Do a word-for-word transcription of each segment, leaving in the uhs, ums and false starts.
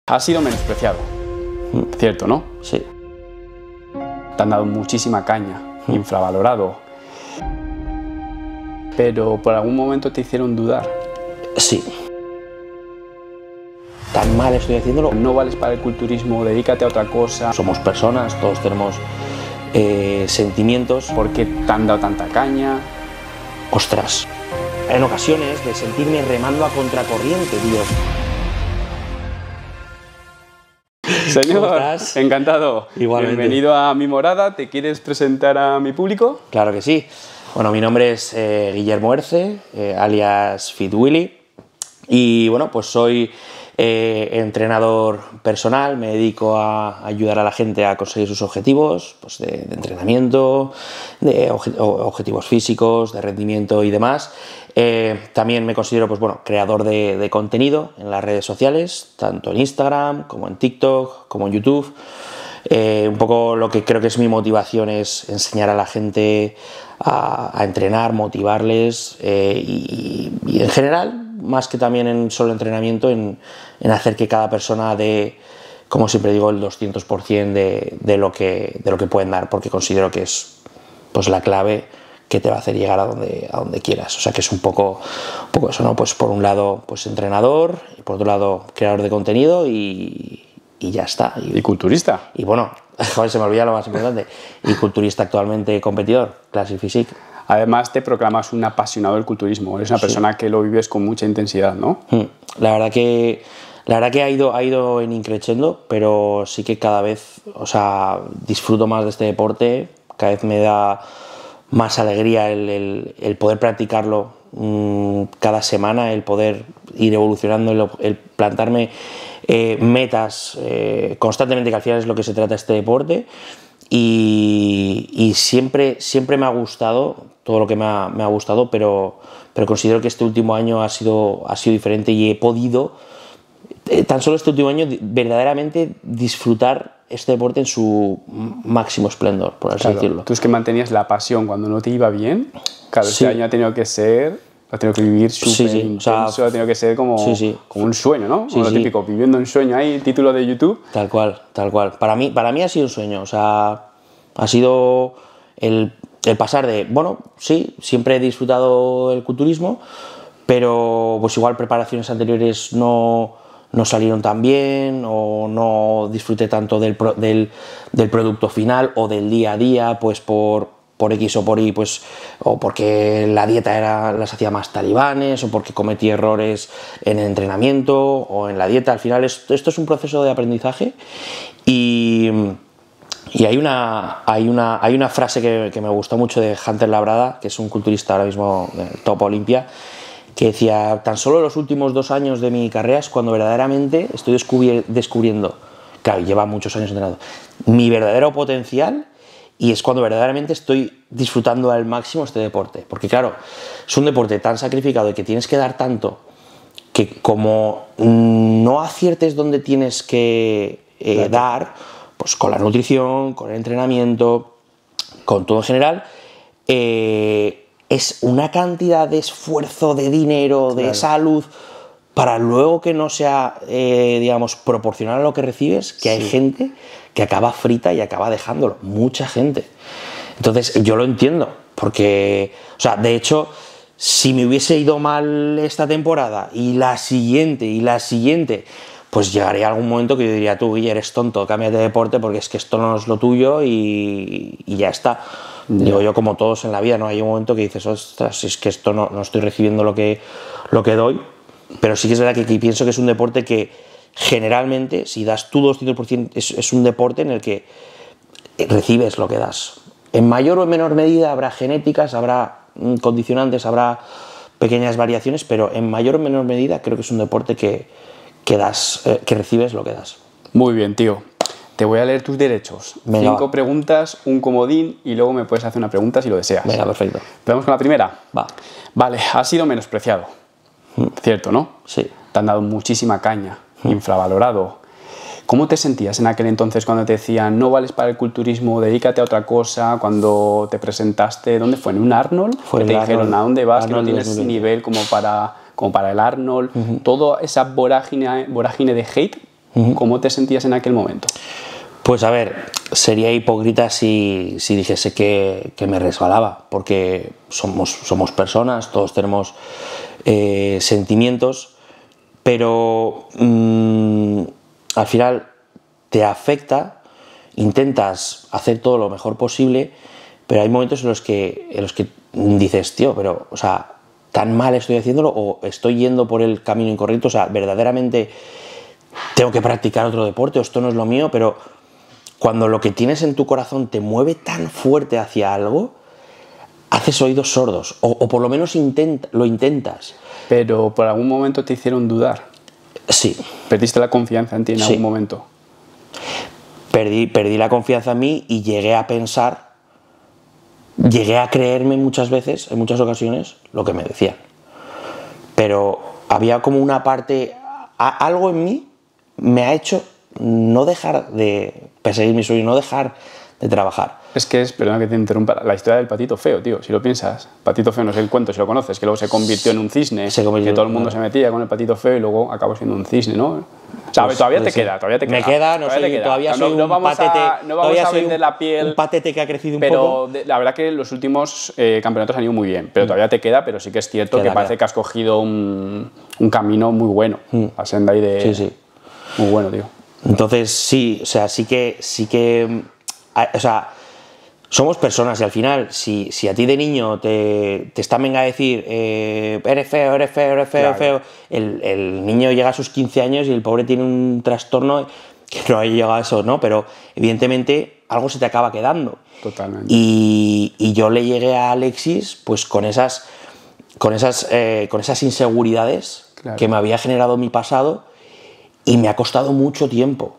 Has sido menospreciado, Mm. ¿cierto, no? Sí. Te han dado muchísima caña, Mm. infravalorado. Pero por algún momento te hicieron dudar. Sí. ¿Tan mal estoy haciéndolo? No vales para el culturismo, dedícate a otra cosa. Somos personas, todos tenemos eh, sentimientos. ¿Por qué te han dado tanta caña? Ostras. En ocasiones de sentirme remando a contracorriente, Dios. Señor, ¿Cómo estás? encantado. Igualmente. Bienvenido a mi morada. ¿Te quieres presentar a mi público? Claro que sí. Bueno, mi nombre es eh, Guillermo Erce, eh, alias Fit Willy, y bueno, pues soy eh, entrenador personal. Me dedico a ayudar a la gente a conseguir sus objetivos, pues de, de entrenamiento, de obje objetivos físicos, de rendimiento y demás. Eh, también me considero, pues bueno, creador de, de contenido en las redes sociales, tanto en Instagram como en TikTok, como en YouTube. Eh, un poco lo que creo que es mi motivación es enseñar a la gente a, a entrenar, motivarles eh, y, y en general, más que también en solo entrenamiento, en, en hacer que cada persona dé, como siempre digo, el doscientos por cien de, de, lo que, de lo que pueden dar, porque considero que es pues, la clave que te va a hacer llegar a donde, a donde quieras. O sea que es un poco, un poco eso, ¿no? Pues por un lado, pues entrenador, y por otro lado, creador de contenido y, y ya está. Y, Y culturista. y bueno, joder, se me olvida lo más importante. Y culturista actualmente competidor, Classic Physique. Además, te proclamas un apasionado del culturismo. Eres una Sí. persona que lo vives con mucha intensidad, ¿no? La verdad que, la verdad que ha, ido, ha ido en increciendo, pero sí que cada vez, o sea, disfruto más de este deporte, cada vez me da más alegría el, el, el poder practicarlo mmm, cada semana, el poder ir evolucionando, el, el plantarme eh, metas eh, constantemente, que al final es lo que se trata este deporte. Y, y siempre, siempre me ha gustado todo lo que me ha, me ha gustado, pero, pero considero que este último año ha sido, ha sido diferente y he podido, eh, tan solo este último año, verdaderamente disfrutar este deporte en su máximo esplendor, por así Claro, decirlo. tú es que mantenías la pasión cuando no te iba bien. Claro, Sí. este año ha tenido que ser, ha tenido que vivir súper Sí, sí, intenso, o sea, ha tenido que ser como, sí, sí. como un sueño, ¿no? Sí, Como lo sí. típico, viviendo un sueño ahí, el título de YouTube. Tal cual, tal cual. Para mí, para mí ha sido un sueño, o sea, ha sido el, el pasar de, bueno, sí, siempre he disfrutado el culturismo, pero pues igual preparaciones anteriores no, no salieron tan bien o no disfruté tanto del, pro, del, del producto final o del día a día, pues por, por X o por Y, pues, o porque la dieta era, las hacía más talibanes, o porque cometí errores en el entrenamiento o en la dieta. Al final esto, esto es un proceso de aprendizaje y, y hay, una, hay, una, hay una frase que, que me gustó mucho de Hunter Labrada, que es un culturista ahora mismo de Top Olympia, que decía: tan solo los últimos dos años de mi carrera es cuando verdaderamente estoy descubri descubriendo, claro, lleva muchos años entrenando, mi verdadero potencial, y es cuando verdaderamente estoy disfrutando al máximo este deporte. Porque claro, es un deporte tan sacrificado y que tienes que dar tanto que como no aciertes donde tienes que eh, Claro. dar, pues con la nutrición, con el entrenamiento, con todo en general, eh, es una cantidad de esfuerzo, de dinero, de Claro. salud, para luego que no sea, eh, digamos, proporcional a lo que recibes, que hay Sí. gente que acaba frita y acaba dejándolo, mucha gente. Entonces yo lo entiendo, porque, o sea, de hecho, si me hubiese ido mal esta temporada y la siguiente y la siguiente, pues llegaría algún momento que yo diría: tú, Guille, eres tonto, cámbiate de deporte porque es que esto no es lo tuyo y, y ya está. Yeah. Digo yo, como todos en la vida, ¿no? Hay un momento que dices: ostras, es que esto no, no estoy recibiendo lo que, lo que doy. Pero sí que es verdad que, que pienso que es un deporte que generalmente, si das tú doscientos por ciento, es, es un deporte en el que recibes lo que das. En mayor o menor medida habrá genéticas, habrá condicionantes, habrá pequeñas variaciones, pero en mayor o menor medida creo que es un deporte que, que, das, eh, que recibes lo que das. Muy bien, tío. Te voy a leer tus derechos. Venga, Cinco va. preguntas, un comodín y luego me puedes hacer una pregunta si lo deseas. Venga, perfecto. ¿Empezamos con la primera? Va. Vale, has sido menospreciado. ¿Cierto, no? Sí. Te han dado muchísima caña, infravalorado. ¿Cómo te sentías en aquel entonces cuando te decían no vales para el culturismo, dedícate a otra cosa? Cuando te presentaste, ¿dónde fue? ¿En un Arnold? Fue que te el dijeron Arnold, a dónde vas, Arnold que no tienes dos mil veinte. nivel como para, como para el Arnold. Uh-huh. Toda esa vorágine, vorágine de hate, Uh-huh. ¿Cómo te sentías en aquel momento? Pues a ver, sería hipócrita si, si dijese que, que me resbalaba, porque somos, somos personas, todos tenemos eh, sentimientos, pero mmm, al final te afecta, intentas hacer todo lo mejor posible, pero hay momentos en los que, en los que dices, tío, pero, o sea, tan mal estoy haciéndolo o estoy yendo por el camino incorrecto, o sea, verdaderamente tengo que practicar otro deporte o esto no es lo mío, pero cuando lo que tienes en tu corazón te mueve tan fuerte hacia algo, haces oídos sordos, o, o por lo menos intenta, lo intentas. Pero por algún momento te hicieron dudar. Sí. ¿Perdiste la confianza en ti en sí. algún momento? Perdí, perdí la confianza en mí y llegué a pensar, llegué a creerme muchas veces, en muchas ocasiones, lo que me decían. Pero había como una parte, a, algo en mí me ha hecho no dejar de perseguir mi sueño, no dejar de trabajar. Es que es, perdona que te interrumpa, la historia del patito feo, tío, si lo piensas. Patito feo no sé el cuento, si lo conoces, que luego se convirtió en un cisne, se convirtió, que todo el mundo claro. se metía con el patito feo y luego acabó siendo un cisne, ¿no? O sea, pues, todavía te sí. queda, todavía te queda. Me queda, no todavía, soy, te queda. todavía soy no, no un vamos patete, a, no vamos a vender un, la piel. Un patete que ha crecido un pero poco. De, la verdad que los últimos eh, campeonatos han ido muy bien, pero todavía te queda, pero sí que es cierto queda, que parece queda. que has cogido un, un camino muy bueno, mm. a senda ahí de... Sí, sí. Muy bueno, tío. Entonces, sí, o sea, sí que, sí que, o sea, somos personas y al final, si, si a ti de niño te, te están venga a decir, eh, eres feo, eres feo, eres feo, claro. feo, el, el niño llega a sus quince años y el pobre tiene un trastorno que no ha llegado a eso, ¿no? Pero evidentemente algo se te acaba quedando. Totalmente. Y, y yo le llegué a Alexis, pues con esas, con esas, eh, con esas inseguridades claro. que me había generado mi pasado. Y me ha costado mucho tiempo,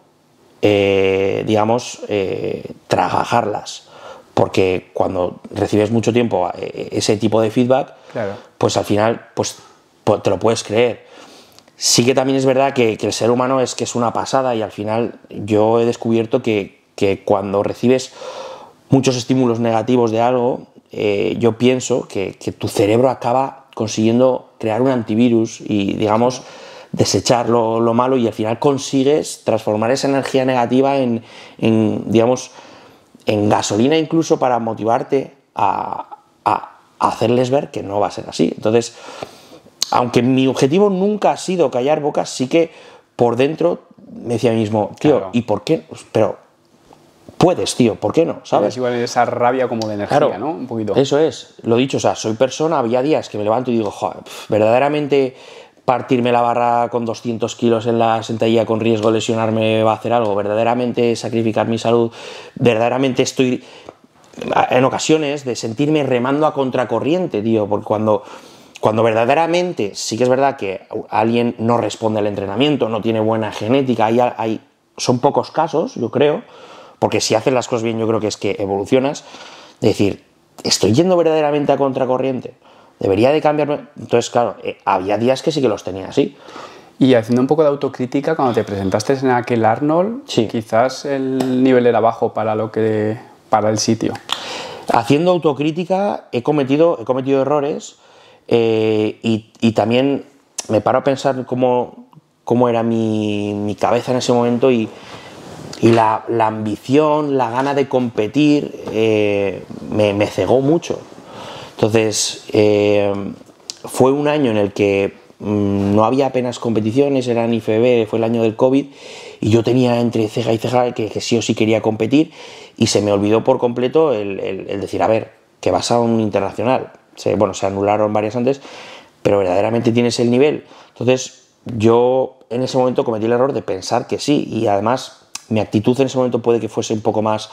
eh, digamos, eh, trabajarlas. Porque cuando recibes mucho tiempo eh, ese tipo de feedback, claro. pues al final pues, te lo puedes creer. Sí que también es verdad que, que el ser humano es que es una pasada y al final yo he descubierto que, que cuando recibes muchos estímulos negativos de algo, eh, yo pienso que, que tu cerebro acaba consiguiendo crear un antivirus y, digamos, desechar lo, lo malo y al final consigues transformar esa energía negativa en, en digamos, en gasolina incluso para motivarte a, a, a hacerles ver que no va a ser así. Entonces, aunque mi objetivo nunca ha sido callar bocas, sí que por dentro me decía a mí mismo, tío, claro. ¿y por qué? Pero puedes, tío, ¿por qué no? ¿Sabes? Es igual esa rabia como de energía, claro, ¿no? Un poquito. Eso es, lo dicho, o sea, soy persona, había días que me levanto y digo, joder, verdaderamente partirme la barra con doscientos kilos en la sentadilla con riesgo de lesionarme va a hacer algo, verdaderamente sacrificar mi salud, verdaderamente estoy en ocasiones de sentirme remando a contracorriente, tío, porque cuando, cuando verdaderamente sí que es verdad que alguien no responde al entrenamiento, no tiene buena genética, hay, hay, son pocos casos, yo creo, porque si haces las cosas bien yo creo que es que evolucionas, de decir, estoy yendo verdaderamente a contracorriente, debería de cambiarme. Entonces, claro, eh, había días que sí que los tenía así. Y haciendo un poco de autocrítica, cuando te presentaste en aquel Arnold, sí. quizás el nivel era bajo para lo que para el sitio. Haciendo autocrítica he cometido, he cometido errores eh, y, y también me paro a pensar cómo, cómo era mi, mi cabeza en ese momento y, y la, la ambición, la gana de competir eh, me, me cegó mucho. Entonces, eh, fue un año en el que mmm, no había apenas competiciones, era en I F B B, fue el año del COVID, y yo tenía entre ceja y ceja que, que sí o sí quería competir, y se me olvidó por completo el, el, el decir, a ver, que vas a un internacional. Se, bueno, se anularon varias antes, pero verdaderamente tienes el nivel. Entonces, yo en ese momento cometí el error de pensar que sí, y además mi actitud en ese momento puede que fuese un poco más,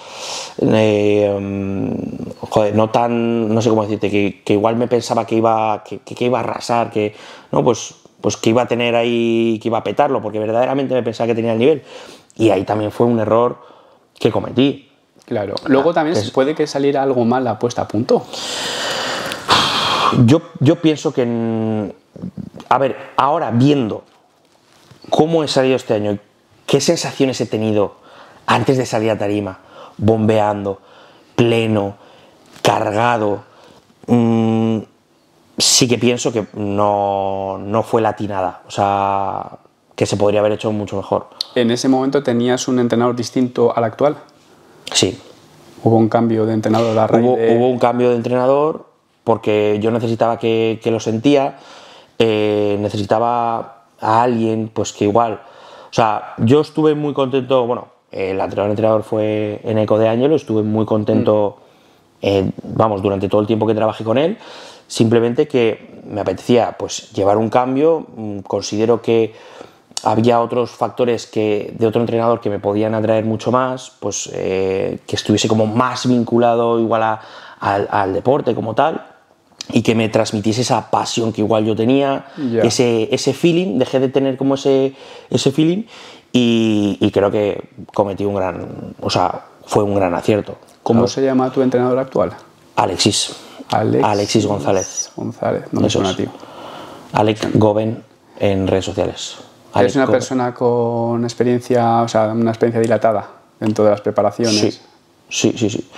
eh, um, joder, no tan, no sé cómo decirte, que, que igual me pensaba que iba, que, que iba a arrasar, que, no, pues, pues que iba a tener ahí, que iba a petarlo, porque verdaderamente me pensaba que tenía el nivel. Y ahí también fue un error que cometí. Claro. Luego también es, puede que saliera algo mal la puesta a punto. Yo, yo pienso que, a ver, ahora viendo cómo he salido este año, qué sensaciones he tenido antes de salir a tarima, bombeando, pleno, cargado, mmm, sí que pienso que no, no fue latinada. O sea, que se podría haber hecho mucho mejor. ¿En ese momento tenías un entrenador distinto al actual? Sí. ¿Hubo un cambio de entrenador a raíz Hubo, de...? hubo un cambio de entrenador porque yo necesitaba que, que lo sentía, eh, necesitaba a alguien pues que igual... O sea, yo estuve muy contento, bueno, el anterior entrenador fue Eneco de Ángelo, estuve muy contento, mm. eh, vamos, durante todo el tiempo que trabajé con él, simplemente que me apetecía pues llevar un cambio, considero que había otros factores que, de otro entrenador que me podían atraer mucho más, pues eh, que estuviese como más vinculado igual a, a, al deporte como tal y que me transmitiese esa pasión que igual yo tenía, yeah. ese, ese feeling, dejé de tener como ese, ese feeling y, y creo que cometí un gran, o sea, fue un gran acierto. ¿Cómo ¿sabes? se llama tu entrenador actual? Alexis. Alexis, Alexis González. González, no me suena, tío. Alex Goben en redes sociales. ¿Eres una persona con experiencia, o sea, una experiencia dilatada dentro de las preparaciones? Sí, sí, sí. sí.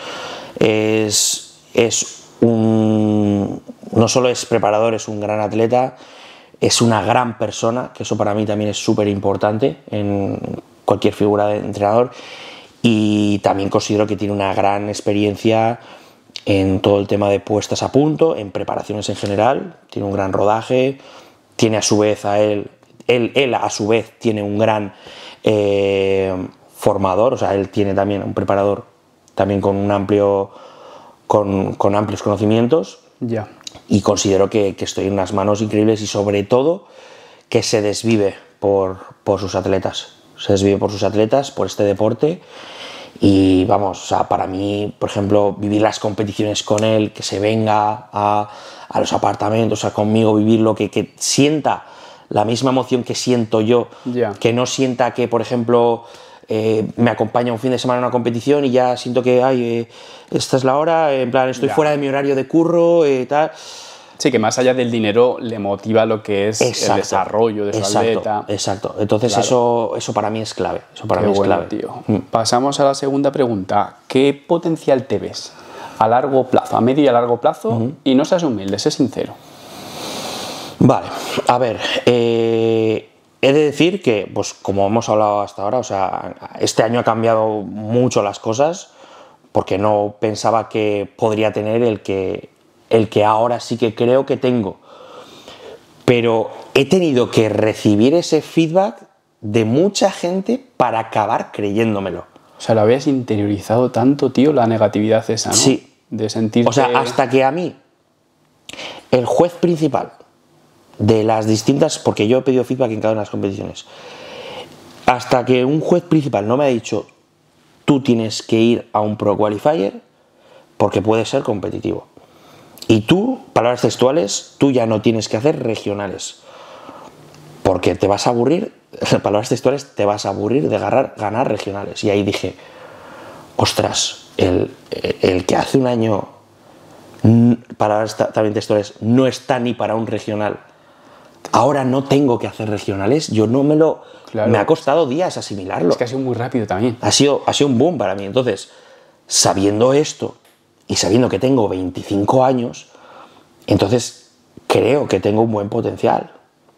Es, es un... No solo es preparador, es un gran atleta, es una gran persona, que eso para mí también es súper importante en cualquier figura de entrenador, y también considero que tiene una gran experiencia en todo el tema de puestas a punto, en preparaciones en general, tiene un gran rodaje, tiene a su vez a él... Él, él a su vez tiene un gran eh, formador, o sea, él tiene también un preparador también con un amplio con, con amplios conocimientos yeah. y considero que, que estoy en unas manos increíbles y sobre todo que se desvive por, por sus atletas, se desvive por sus atletas, por este deporte y vamos, o sea, para mí, por ejemplo, vivir las competiciones con él, que se venga a, a los apartamentos, o sea, conmigo, vivirlo, que, que sienta la misma emoción que siento yo, yeah. que no sienta que, por ejemplo, eh, me acompaña un fin de semana a una competición y ya siento que, ay, eh, esta es la hora, en plan, estoy yeah. fuera de mi horario de curro, eh, tal. Sí, que más allá del dinero le motiva lo que es exacto, el desarrollo de su exacto, atleta. Exacto, entonces claro. eso, eso para mí es clave. Eso para Qué mí es bueno, clave. Tío. Mm. Pasamos a la segunda pregunta. ¿Qué potencial te ves a largo plazo, a medio y a largo plazo? Uh-huh. Y no seas humilde, sé sincero. Vale, a ver, eh, he de decir que, pues como hemos hablado hasta ahora, o sea, este año ha cambiado mucho las cosas porque no pensaba que podría tener el que, el que ahora sí que creo que tengo. Pero he tenido que recibir ese feedback de mucha gente para acabar creyéndomelo. O sea, lo habías interiorizado tanto, tío, la negatividad esa, ¿no? Sí. De sentirte... O sea, hasta que a mí, el juez principal de las distintas, porque yo he pedido feedback en cada una de las competiciones, hasta que un juez principal no me ha dicho tú tienes que ir a un Pro Qualifier porque puede ser competitivo y tú, palabras textuales, tú ya no tienes que hacer regionales porque te vas a aburrir, palabras textuales, te vas a aburrir de ganar, ganar regionales. Y ahí dije, ostras, el, el que hace un año, palabras también textuales, no está ni para un regional, ahora no tengo que hacer regionales, yo no me lo... Claro. Me ha costado días asimilarlo. Es que ha sido muy rápido también. Ha sido, ha sido un boom para mí. Entonces, sabiendo esto y sabiendo que tengo veinticinco años, entonces creo que tengo un buen potencial.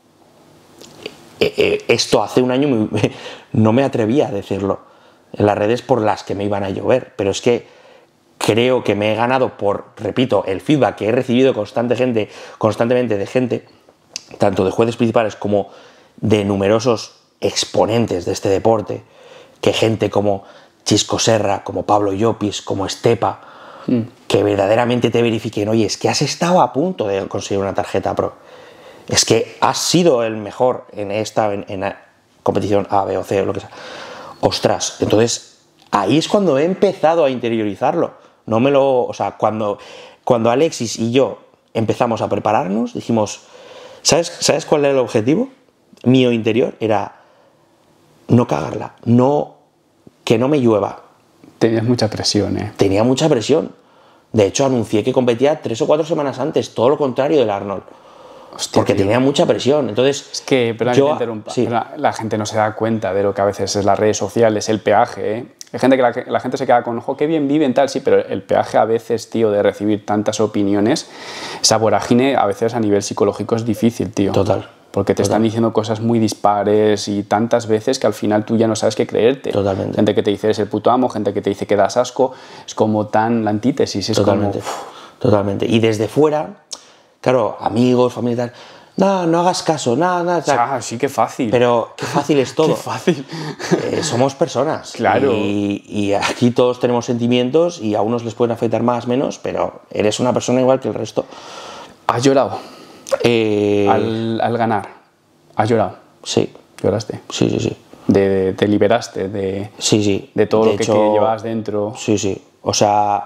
Esto hace un año no me atrevía a decirlo en las redes por las que me iban a llover, pero es que creo que me he ganado por, repito, el feedback que he recibido constante gente, constantemente de gente, tanto de jueces principales como de numerosos exponentes de este deporte, que gente como Chisco Serra, como Pablo Llopis, como Estepa, mm. que verdaderamente te verifiquen, oye, es que has estado a punto de conseguir una tarjeta pro, es que has sido el mejor en esta en, en la competición A, B o C o lo que sea. Ostras, entonces ahí es cuando he empezado a interiorizarlo. No me lo, o sea, cuando, cuando Alexis y yo empezamos a prepararnos, dijimos, ¿sabes, ¿sabes cuál era el objetivo mío interior? Era no cagarla, no, que no me llueva. Tenías mucha presión, ¿eh? Tenía mucha presión. De hecho, anuncié que competía tres o cuatro semanas antes, todo lo contrario del Arnold. Hostia, porque tío. Tenía mucha presión. Entonces, es que, perdón, yo, que te interrumpa, sí. la, la gente no se da cuenta de lo que a veces es las redes sociales, el peaje, ¿eh? Hay gente que la, la gente se queda con, ojo, qué bien viven, tal, sí, pero el peaje a veces, tío, de recibir tantas opiniones, esa vorágine a veces a nivel psicológico es difícil, tío. Total, Porque te Total. están diciendo cosas muy dispares y tantas veces que al final tú ya no sabes qué creerte. Totalmente. Gente que te dice eres el puto amo, gente que te dice que das asco. Es como tan la antítesis. Es Totalmente. como... Totalmente. Y desde fuera, claro, amigos, familia y tal, no, no hagas caso, nada, nada, tal. Ah, sí, qué fácil. Pero qué fácil es todo. Qué fácil. Eh, somos personas. Claro. Y, y aquí todos tenemos sentimientos y a unos les pueden afectar más, menos, pero eres una persona igual que el resto. ¿Has llorado Eh, al, al ganar? ¿Has llorado? Sí, ¿Lloraste? sí, sí, sí. De, de- te liberaste de, Sí, sí. de todo De lo que, hecho, que llevabas dentro. Sí, sí. O sea,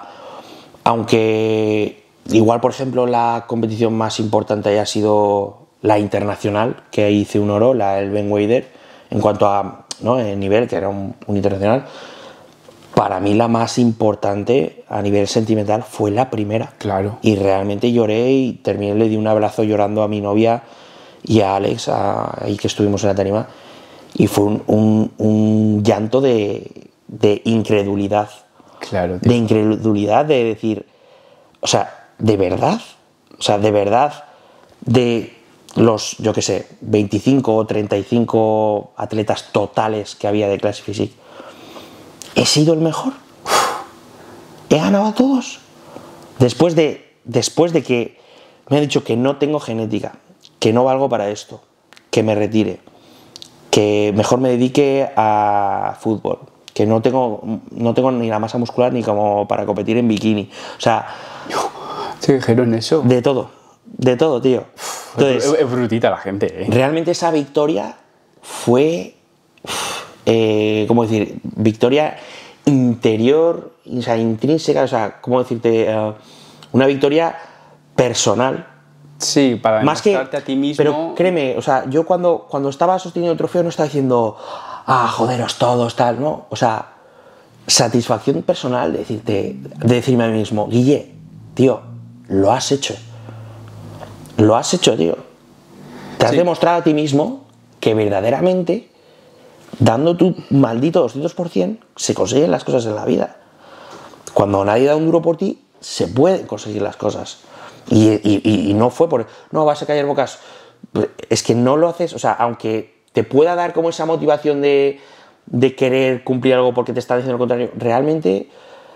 aunque igual, por ejemplo, la competición más importante haya sido la internacional, que ahí hice un oro, la el Ben Weider, en cuanto a ¿no? el nivel, que era un, un internacional, para mí la más importante a nivel sentimental fue la primera. Claro. Y realmente lloré y terminé, le di un abrazo llorando a mi novia y a Alex, a- ahí que estuvimos en la tarima, y fue un, un- un llanto de, de incredulidad. Claro, tío. De incredulidad, de decir, o sea, ¿de verdad? O sea, ¿de verdad de los, yo qué sé, veinticinco o treinta y cinco atletas totales que había de Classic Physique, he sido el mejor? ¿He ganado a todos? Después de, después de que me han dicho que no tengo genética, que no valgo para esto, que me retire, que mejor me dedique a fútbol, que no tengo, no tengo ni la masa muscular ni como para competir en bikini. O sea, ¿Te dijeron eso? de todo, de todo, tío. Entonces, es, es brutita la gente, ¿eh? realmente esa victoria fue, eh, ¿cómo decir? Victoria interior, o sea, intrínseca, o sea, ¿cómo decirte? Eh, una victoria personal. Sí, para Más que, demostrarte a ti mismo. pero créeme, o sea, yo cuando, cuando estaba sosteniendo el trofeo no estaba diciendo, ah, joderos todos, tal, ¿no? O sea, satisfacción personal de decirte, de decirme a mí mismo, Guille, tío, lo has hecho. Lo has hecho, tío. Te has Sí. demostrado a ti mismo que verdaderamente, dando tu maldito doscientos por ciento, se consiguen las cosas en la vida. Cuando nadie da un duro por ti, se pueden conseguir las cosas. Y, y, y no fue por, no, vas a callar bocas. Es que no lo haces, o sea, aunque te pueda dar como esa motivación de, de querer cumplir algo porque te está diciendo lo contrario, realmente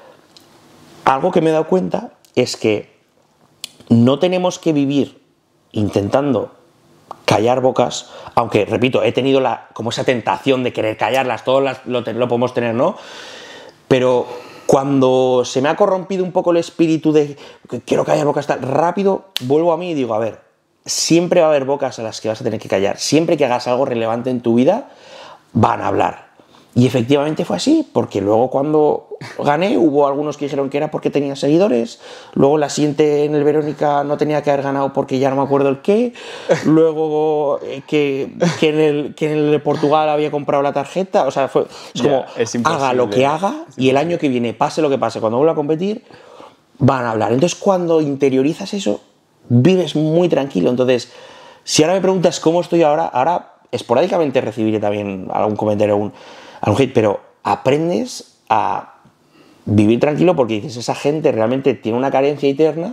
algo que me he dado cuenta es que no tenemos que vivir intentando callar bocas, aunque, repito, he tenido la, como esa tentación de querer callarlas, todos las, lo, lo podemos tener, ¿no? Pero cuando se me ha corrompido un poco el espíritu de que quiero callar bocas, tal, rápido vuelvo a mí y digo, a ver, siempre va a haber bocas a las que vas a tener que callar, siempre que hagas algo relevante en tu vida, van a hablar. Y efectivamente fue así, porque luego cuando gané hubo algunos que dijeron que era porque tenía seguidores, luego la siguiente en el Verónica no tenía que haber ganado porque ya no me acuerdo el qué, luego eh, que, que, en el, que en el de Portugal había comprado la tarjeta, o sea, fue, es Ya, como, es haga lo que haga y el año que viene, pase lo que pase, cuando vuelva a competir, van a hablar. Entonces cuando interiorizas eso, vives muy tranquilo. Entonces, si ahora me preguntas cómo estoy ahora, ahora esporádicamente recibiré también algún comentario, algún, algún hate, pero aprendes a vivir tranquilo porque dices, esa gente realmente tiene una carencia eterna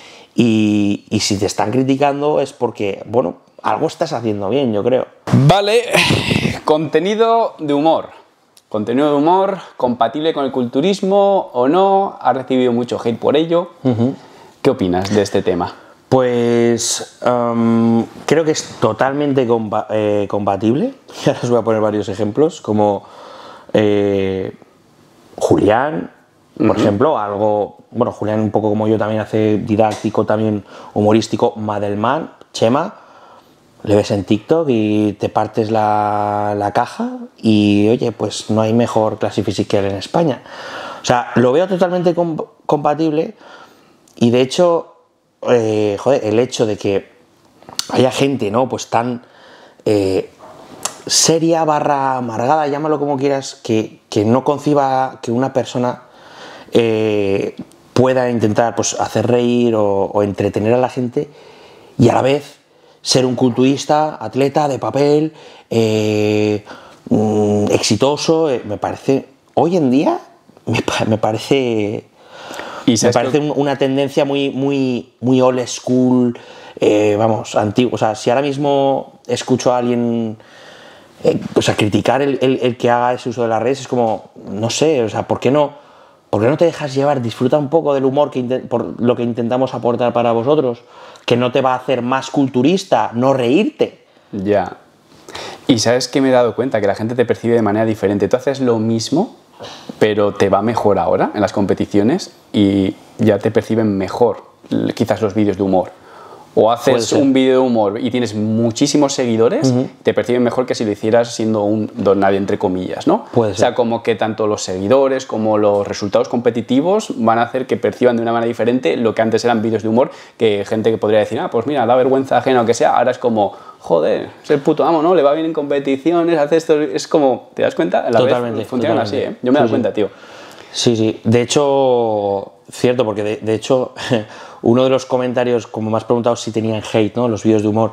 y, y si te están criticando es porque, bueno, algo estás haciendo bien, yo creo. Vale, contenido de humor. Contenido de humor compatible con el culturismo o no, ha recibido mucho hate por ello. Uh-huh. ¿Qué opinas de este tema? Pues um, creo que es totalmente compa eh, compatible. Y ahora os voy a poner varios ejemplos, como eh, Julián, por uh-huh. ejemplo, algo, bueno, Julián un poco como yo también hace didáctico, también humorístico, Madelman, Chema, le ves en TikTok y te partes la, la caja y, oye, pues no hay mejor Classic Physique que él en España. O sea, lo veo totalmente comp compatible y, de hecho, eh, joder, el hecho de que haya gente, ¿no?, pues tan eh, seria barra amargada, llámalo como quieras, que, que no conciba que una persona eh, pueda intentar, pues, hacer reír o, o entretener a la gente y a la vez ser un culturista, atleta de papel, eh, mm, exitoso, eh, me parece, hoy en día, me, me parece Me parece que... una tendencia muy, muy, muy old school, eh, vamos, antiguo. O sea, si ahora mismo escucho a alguien, eh, o sea, criticar el, el, el que haga ese uso de las redes, es como, no sé, o sea, ¿por qué no, por qué no te dejas llevar? Disfruta un poco del humor que por lo que intentamos aportar para vosotros, que no te va a hacer más culturista, no reírte. Ya. Y ¿sabes qué me he dado cuenta? Que la gente te percibe de manera diferente. Tú haces lo mismo, pero te va mejor ahora en las competiciones y ya te perciben mejor quizás los vídeos de humor. O haces un vídeo de humor y tienes muchísimos seguidores, uh-huh. te perciben mejor que si lo hicieras siendo un don nadie, entre comillas, ¿no? Puede o sea, ser. como que tanto los seguidores como los resultados competitivos van a hacer que perciban de una manera diferente lo que antes eran vídeos de humor, que gente que podría decir, ah, pues mira, da vergüenza ajena o que sea, ahora es como, joder, es el puto amo, ¿no? Le va bien en competiciones, hace esto, es como, ¿te das cuenta? A la totalmente. Vez funcionan totalmente. así, ¿eh? Yo me he dado sí, cuenta, sí. tío. Sí, sí. De hecho, cierto, porque de, de hecho, uno de los comentarios, como me has preguntado si tenían hate, ¿no? Los vídeos de humor.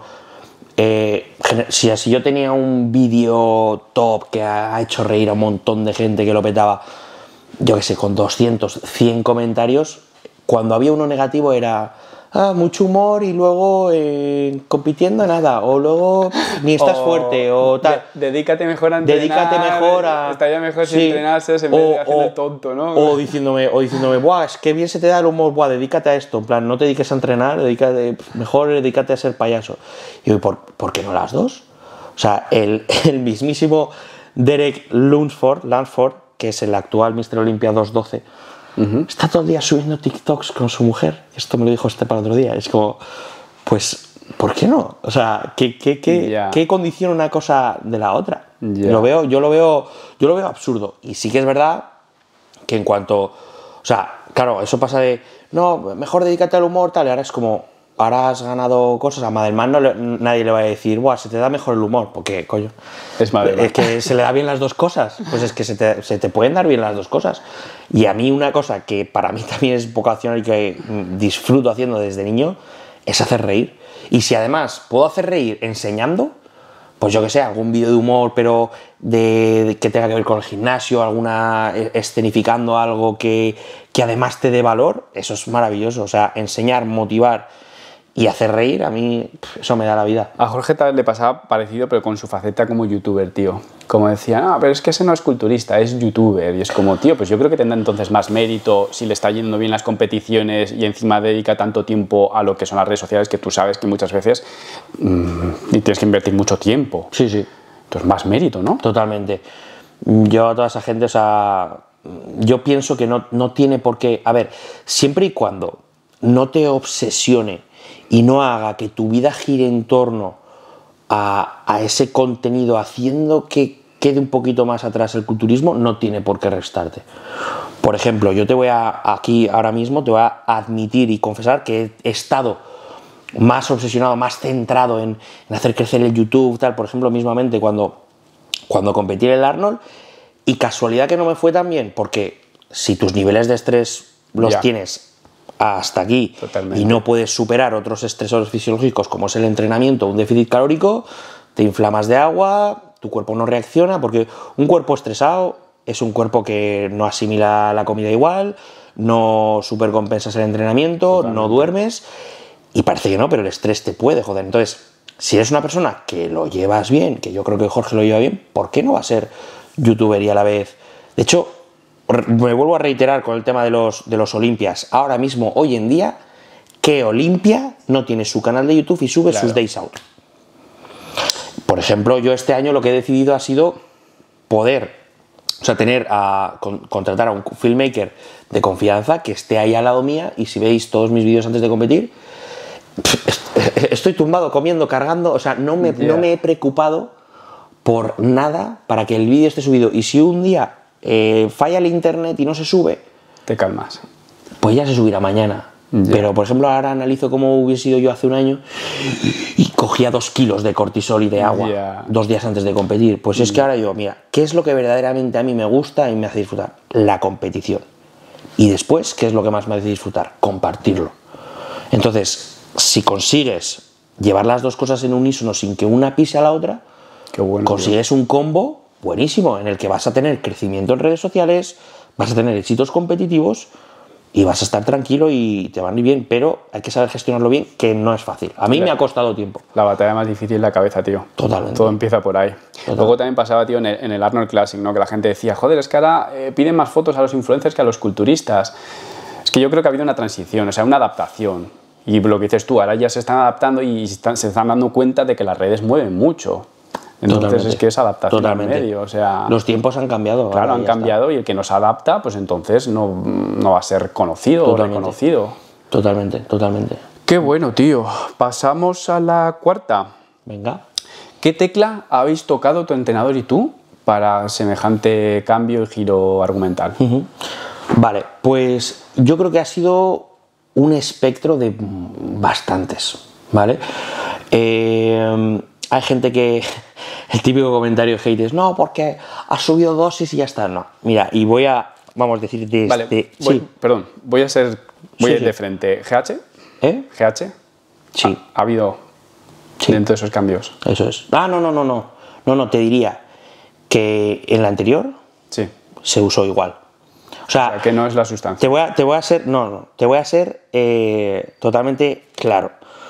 Eh, si, si yo tenía un vídeo top que ha hecho reír a un montón de gente que lo petaba, yo qué sé, con doscientos, cien comentarios, cuando había uno negativo era ah, mucho humor y luego eh, compitiendo nada, o luego ni estás o fuerte, o tal. De, dedícate mejor a entrenar. Dedícate mejor a... Estaría mejor sí, si entrenarse en vez de hacer el tonto, ¿no? O diciéndome, o diciéndome, buah, es que bien se te da el humor, buah, dedícate a esto, en plan, no te dediques a entrenar, dedícate, mejor dedícate a ser payaso. Y yo, ¿por, ¿por qué no las dos? O sea, el, el mismísimo Derek Lunsford, Lunsford, que es el actual míster Olympia dos doce, Uh-huh. está todo el día subiendo TikToks con su mujer. Esto me lo dijo este para el otro día. Es como, pues, ¿por qué no? O sea, ¿qué, qué, qué, yeah. ¿qué condiciona una cosa de la otra? Yeah. Lo veo, yo, lo veo, yo lo veo absurdo. Y sí que es verdad que en cuanto... O sea, claro, eso pasa de... No, mejor dedícate al humor, tal. Y ahora es como... Ahora has ganado cosas. A Madelman no le, nadie le va a decir, buah, se te da mejor el humor. Porque, coño, es Madelman. Es que se le da bien las dos cosas. Pues es que se te, se te pueden dar bien las dos cosas. Y a mí una cosa que para mí también es vocacional y que disfruto haciendo desde niño es hacer reír. Y si además puedo hacer reír enseñando, pues yo que sé, algún vídeo de humor, pero de, de que tenga que ver con el gimnasio, alguna escenificando algo que, que además te dé valor, eso es maravilloso. O sea, enseñar, motivar y hacer reír, a mí eso me da la vida. A Jorge tal vez le pasaba parecido, pero con su faceta como youtuber, tío. Como decía, no, pero es que ese no es culturista, es youtuber. Y es como, tío, pues yo creo que tendrá entonces más mérito si le está yendo bien las competiciones y encima dedica tanto tiempo a lo que son las redes sociales, que tú sabes que muchas veces mmm, tienes que invertir mucho tiempo. Sí, sí. Entonces, más mérito, ¿no? Totalmente. Yo a toda esa gente, o sea, yo pienso que no, no tiene por qué... A ver, siempre y cuando no te obsesione y no haga que tu vida gire en torno a, a ese contenido, haciendo que quede un poquito más atrás el culturismo, no tiene por qué restarte. Por ejemplo, yo te voy a, aquí ahora mismo, te voy a admitir y confesar que he estado más obsesionado, más centrado en, en hacer crecer el YouTube, tal, por ejemplo, mismamente cuando, cuando competí en el Arnold, y casualidad que no me fue tan bien, porque si tus niveles de estrés los ya. tienes hasta aquí Totalmente. Y no puedes superar otros estresores fisiológicos como es el entrenamiento, un déficit calórico, te inflamas de agua, tu cuerpo no reacciona, porque un cuerpo estresado es un cuerpo que no asimila la comida igual, no supercompensas el entrenamiento, Totalmente. No duermes, y parece que no, pero el estrés te puede joder. Entonces, si eres una persona que lo llevas bien, que yo creo que Jorge lo lleva bien, ¿por qué no va a ser youtuber y a la vez? De hecho, me vuelvo a reiterar con el tema de los, de los Olimpias. Ahora mismo, hoy en día, ¿qué Olimpia no tiene su canal de YouTube y sube claro. sus days out? Por ejemplo, yo este año lo que he decidido ha sido poder, o sea, tener a con, contratar a un filmmaker de confianza que esté ahí al lado mía, y si veis todos mis vídeos antes de competir, estoy tumbado, comiendo, cargando, o sea, no me, yeah. no me he preocupado por nada para que el vídeo esté subido. Y si un día Eh, falla el internet y no se sube, te calmas, pues ya se subirá mañana. Yeah. Pero por ejemplo ahora analizo cómo hubiese sido yo hace un año y cogía dos kilos de cortisol y de agua yeah. dos días antes de competir. Pues es que ahora yo, mira, ¿qué es lo que verdaderamente a mí me gusta y me hace disfrutar? La competición. Y después, ¿qué es lo que más me hace disfrutar? Compartirlo. Entonces, si consigues llevar las dos cosas en unísono sin que una pise a la otra, Qué bueno, consigues tío. un combo buenísimo, en el que vas a tener crecimiento en redes sociales, vas a tener éxitos competitivos y vas a estar tranquilo y te van a ir bien, pero hay que saber gestionarlo bien, que no es fácil. A mí la, me ha costado tiempo. La batalla más difícil es la cabeza, tío. Totalmente. Todo empieza por ahí. Total. Luego también pasaba, tío, en el, en el Arnold Classic, ¿no? Que la gente decía, joder, es que ahora eh, piden más fotos a los influencers que a los culturistas. Es que yo creo que ha habido una transición, o sea, una adaptación. Y lo que dices tú, ahora ya se están adaptando y están, se están dando cuenta de que las redes mueven mucho. Entonces Totalmente. es que es adaptación Totalmente. al medio, o sea... Los tiempos han cambiado. Claro, han cambiado está. y el que no se adapta, pues entonces no, no va a ser conocido Totalmente. o reconocido. Totalmente, totalmente. Qué bueno, tío. Pasamos a la cuarta. Venga. ¿Qué tecla habéis tocado tu entrenador y tú para semejante cambio y giro argumental? Uh-huh. Vale, pues yo creo que ha sido un espectro de bastantes, ¿vale? Eh, hay gente que... El típico comentario hate es, no, porque has subido dosis y ya está. No, mira, y voy a, vamos a decir, desde... Vale, voy, sí. perdón, voy a ser... Voy Sí, a ir sí. de frente. ¿G H? ¿Eh? ¿G H? Sí. ¿Ha, ha habido Sí. dentro de esos cambios? Eso es. Ah, no, no, no, no. No, no, te diría que en la anterior Sí. se usó igual. O sea, O sea, que no es la sustancia. te voy a, te voy a ser, no, no, te voy a ser eh, totalmente claro.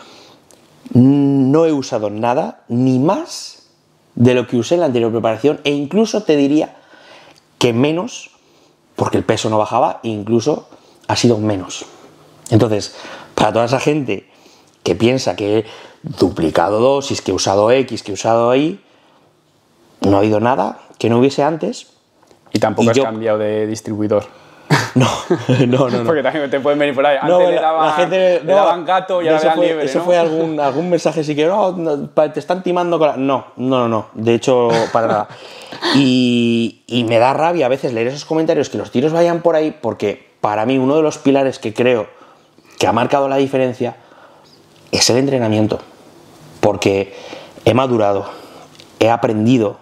No he usado nada, ni más de lo que usé en la anterior preparación, e incluso te diría que menos, porque el peso no bajaba, e incluso ha sido menos. Entonces, para toda esa gente que piensa que he duplicado dosis, que he usado X, que he usado Y, no ha habido nada que no hubiese antes. Y tampoco y has yo- cambiado de distribuidor. No, no, no, no. Porque también te pueden venir por ahí. Antes No, le la- daban, la gente- le no, daban gato y ahora eso le dan fue, liebre, eso ¿no? fue algún, algún mensaje sí que no, no, pa- te están timando con la... No, no, no, no, de hecho, para nada. Y, y me da rabia a veces leer esos comentarios, que los tiros vayan por ahí, porque para mí uno de los pilares que creo que ha marcado la diferencia es el entrenamiento. Porque he madurado, he aprendido,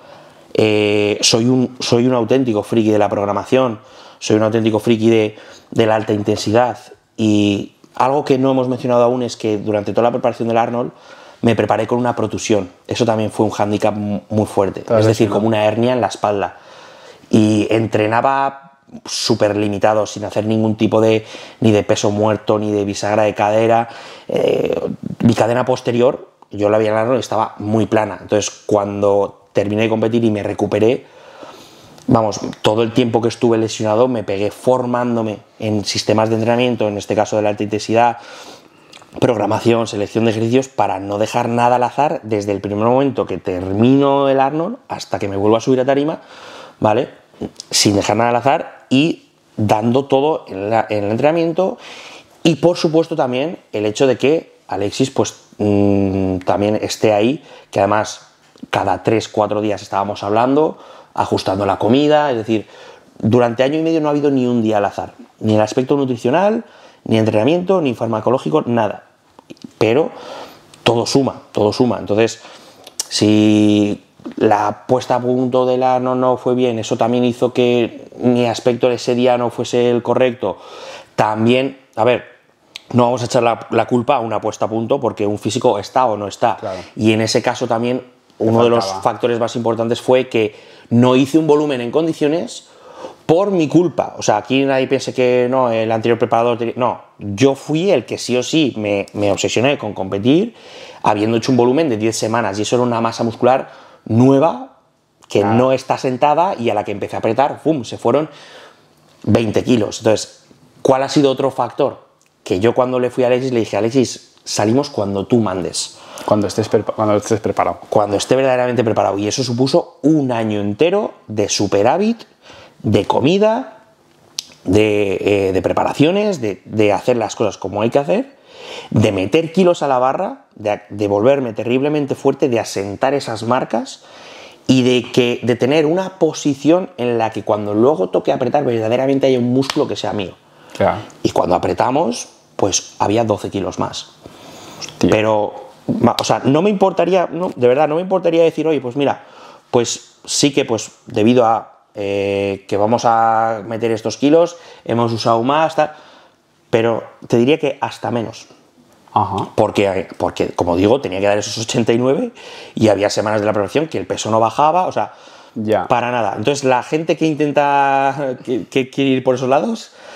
eh, soy, un, soy un auténtico friki de la programación, soy un auténtico friki de, de la alta intensidad, y algo que no hemos mencionado aún es que durante toda la preparación del Arnold me preparé con una protusión. Eso también fue un hándicap mu- muy fuerte, Te has es decir, lesionado. como una hernia en la espalda. Y entrenaba súper limitado, sin hacer ningún tipo de ni de peso muerto, ni de bisagra de cadera. Eh, mi cadena posterior, yo la vi en el Arnold y estaba muy plana. Entonces, cuando terminé de competir y me recuperé, vamos, todo el tiempo que estuve lesionado me pegué formándome en sistemas de entrenamiento, en este caso de la alta intensidad, programación, selección de ejercicios, para no dejar nada al azar desde el primer momento que termino el Arnold hasta que me vuelvo a subir a tarima, ¿vale? Sin dejar nada al azar y dando todo en, la- en el entrenamiento. Y por supuesto también el hecho de que Alexis pues mmm, también esté ahí, que además cada tres cuatro días estábamos hablando, ajustando la comida, es decir, durante año y medio no ha habido ni un día al azar, ni en el aspecto nutricional, ni entrenamiento, ni farmacológico, nada. Pero todo suma, todo suma. Entonces, si la puesta a punto de la no, no fue bien, eso también hizo que mi aspecto de ese día no fuese el correcto, también, a ver, no vamos a echar la, la culpa a una puesta a punto, porque un físico está o no está. Claro. Y en ese caso también uno de los faltaba. factores más importantes fue que no hice un volumen en condiciones por mi culpa. O sea, aquí nadie piense que no, el anterior preparador... tenía- No, yo fui el que sí o sí me, me obsesioné con competir, habiendo hecho un volumen de diez semanas, y eso era una masa muscular nueva, que Claro. no está sentada, y a la que empecé a apretar, ¡pum!, se fueron veinte kilos. Entonces, ¿cuál ha sido otro factor? Que yo cuando le fui a Alexis le dije, Alexis, salimos cuando tú mandes, Cuando estés, prepa- cuando estés preparado. cuando esté verdaderamente preparado. Y eso supuso un año entero de superávit, de comida, de, eh, de preparaciones, de, de hacer las cosas como hay que hacer, de meter kilos a la barra, de, de volverme terriblemente fuerte, de asentar esas marcas y de, que, de tener una posición en la que cuando luego toque apretar verdaderamente haya un músculo que sea mío. Claro. Y cuando apretamos, pues había doce kilos más. Tío. Pero, ma- o sea, no me importaría, no, de verdad, no me importaría decir, oye, pues mira, pues sí que, pues debido a eh, que vamos a meter estos kilos, hemos usado más, tal, pero te diría que hasta menos. Ajá. Porque, porque, como digo, tenía que dar esos ochenta y nueve y había semanas de la preparación que el peso no bajaba, o sea, Ya. para nada. Entonces, la gente que intenta, que, que quiere ir por esos lados,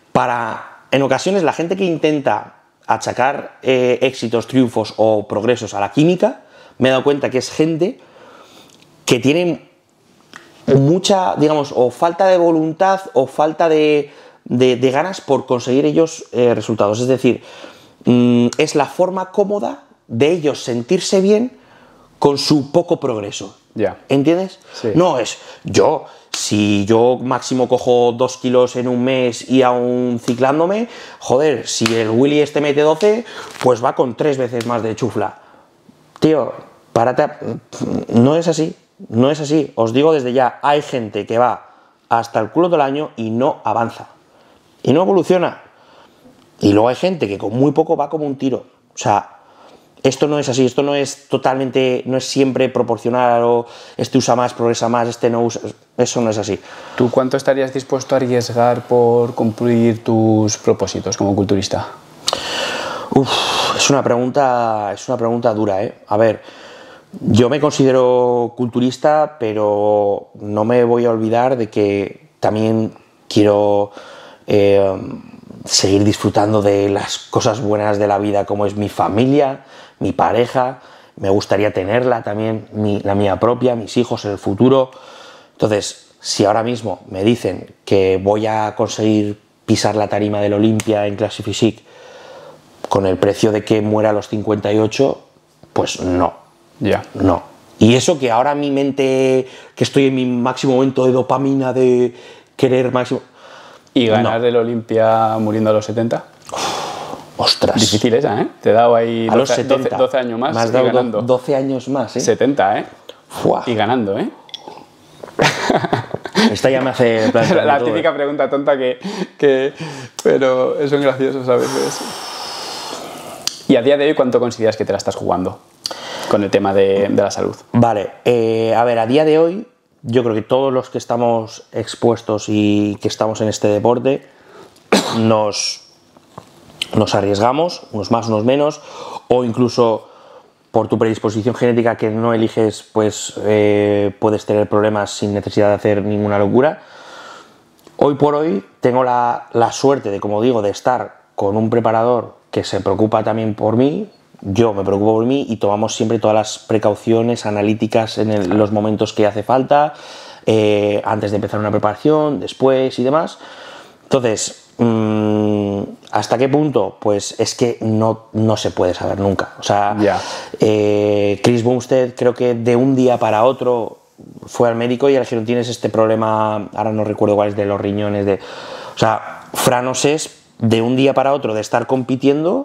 para, en ocasiones, la gente que intenta achacar eh, éxitos, triunfos o progresos a la química, me he dado cuenta que es gente que tiene mucha, digamos, o falta de voluntad o falta de, de, de ganas por conseguir ellos eh, resultados. Es decir, mmm, es la forma cómoda de ellos sentirse bien con su poco progreso. Yeah. ¿Entiendes? Sí. No es yo, si yo máximo cojo dos kilos en un mes y aún ciclándome, joder, si el Willy este mete doce, pues va con tres veces más de chufla. Tío, párate. A... No es así. No es así, os digo desde ya, hay gente que va hasta el culo del año y no avanza, y no evoluciona, y luego hay gente que con muy poco va como un tiro. O sea, esto no es así, esto no es totalmente, no es siempre proporcional, o este usa más, progresa más, este no usa, eso no es así. ¿Tú cuánto estarías dispuesto a arriesgar por cumplir tus propósitos como culturista? Uf, es una pregunta, es una pregunta dura, ¿eh? A ver, yo me considero culturista, pero no me voy a olvidar de que también quiero eh, seguir disfrutando de las cosas buenas de la vida, como es mi familia, mi pareja, me gustaría tenerla también, mi, la mía propia, mis hijos en el futuro. Entonces, si ahora mismo me dicen que voy a conseguir pisar la tarima del Olympia en Classic Physique con el precio de que muera a los cincuenta y ocho, pues no. Ya. Yeah. No. Y eso que ahora mi mente, que estoy en mi máximo momento de dopamina, de querer máximo... ¿Y ganar no. el Olympia muriendo a los setenta? Ostras. Difícil esa, ¿eh? Te he dado ahí a doce, los setenta. doce, doce años más. Me has dado ganando. doce años más, ¿eh? setenta, ¿eh? Fua. Y ganando, ¿eh? Esta ya me hace... La, la todo, típica ¿eh? pregunta tonta que, que... Pero son graciosos a veces. ¿Y a día de hoy cuánto consideras que te la estás jugando con el tema de, de la salud? Vale, eh, a ver, a día de hoy yo creo que todos los que estamos expuestos y que estamos en este deporte nos, nos arriesgamos, unos más, unos menos, o incluso por tu predisposición genética que no eliges, pues eh, puedes tener problemas sin necesidad de hacer ninguna locura. Hoy por hoy tengo la, la suerte de, como digo, de estar con un preparador que se preocupa también por mí, yo me preocupo por mí y tomamos siempre todas las precauciones analíticas en el, los momentos que hace falta, eh, antes de empezar una preparación, después y demás. Entonces, mmm, ¿hasta qué punto? Pues es que no, no se puede saber nunca. O sea, yeah. eh, Chris Bumstead creo que de un día para otro fue al médico y le dijeron tienes este problema, ahora no recuerdo cuál es, de los riñones, de... O sea, Franos es de un día para otro de estar compitiendo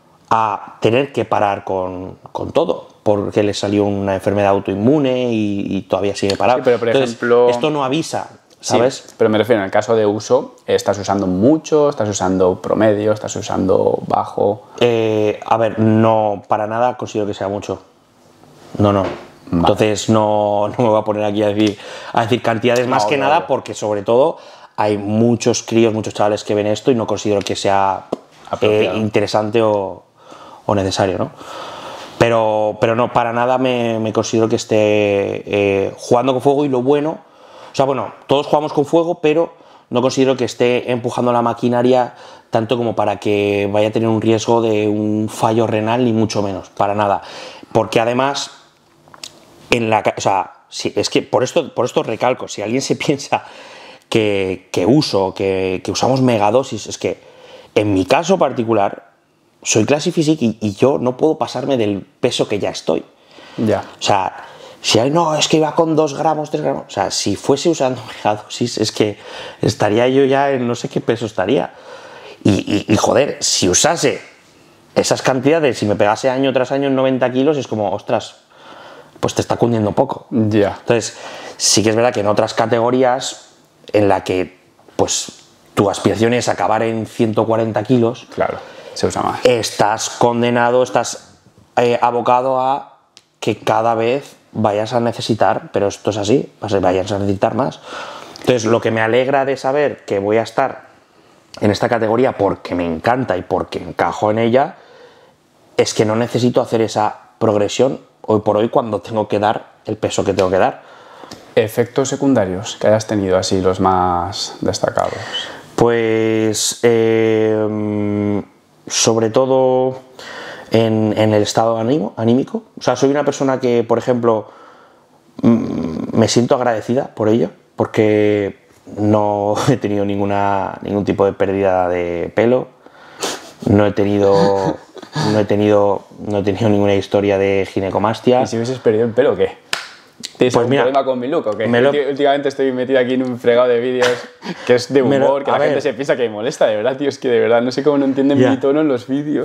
a tener que parar con, con todo, porque le salió una enfermedad autoinmune y, y todavía sigue parado. Sí, pero por Entonces, ejemplo... esto no avisa, ¿sabes? Sí, pero me refiero, en el caso de uso, ¿estás usando mucho, estás usando promedio, estás usando bajo? Eh, a ver, no, para nada considero que sea mucho. No, no. Vale. Entonces no, no me voy a poner aquí a decir, a decir cantidades más no, que no, nada, no. Porque sobre todo hay muchos críos, muchos chavales que ven esto y no considero que sea eh, interesante o, o necesario, ¿no? Pero, pero no, para nada me, me considero que esté eh, jugando con fuego y lo bueno, o sea, bueno, todos jugamos con fuego, pero no considero que esté empujando la maquinaria tanto como para que vaya a tener un riesgo de un fallo renal, ni mucho menos, para nada. Porque además, en la, o sea, si, es que por esto, por esto recalco, si alguien se piensa que, que uso, que, que usamos megadosis, es que en mi caso particular, soy Classic Physique y, y yo no puedo pasarme del peso que ya estoy. Ya. O sea, si hay, no, es que iba con dos gramos, tres gramos. O sea, si fuese usando megadosis, es que estaría yo ya en no sé qué peso estaría. Y, y, y joder, si usase esas cantidades, si me pegase año tras año en noventa kilos, es como, ostras, pues te está cundiendo poco. Ya. Entonces, sí que es verdad que en otras categorías en la que, pues, tu aspiración es acabar en ciento cuarenta kilos, claro, se usa más. Estás condenado, estás eh, abocado a que cada vez vayas a necesitar, pero esto es así, vayas a necesitar más. Entonces, lo que me alegra de saber que voy a estar en esta categoría porque me encanta y porque encajo en ella, es que no necesito hacer esa progresión hoy por hoy cuando tengo que dar el peso que tengo que dar. ¿Efectos secundarios que hayas tenido así los más destacados? Pues eh, sobre todo en, en el estado ánimo, anímico. O sea, soy una persona que, por ejemplo, me siento agradecida por ello, porque no he tenido ninguna, ningún tipo de pérdida de pelo, no he tenido, no he tenido, no he tenido ninguna historia de ginecomastia. ¿Y si hubieses perdido el pelo o qué? ¿Tienes Pues algún mira, problema con mi look o qué? me lo- Últimamente estoy metido aquí en un fregado de vídeos que es de Me lo- humor, que a la ver. gente se piensa que me molesta, de verdad, tío, es que de verdad no sé cómo no entienden Ya. mi tono en los vídeos.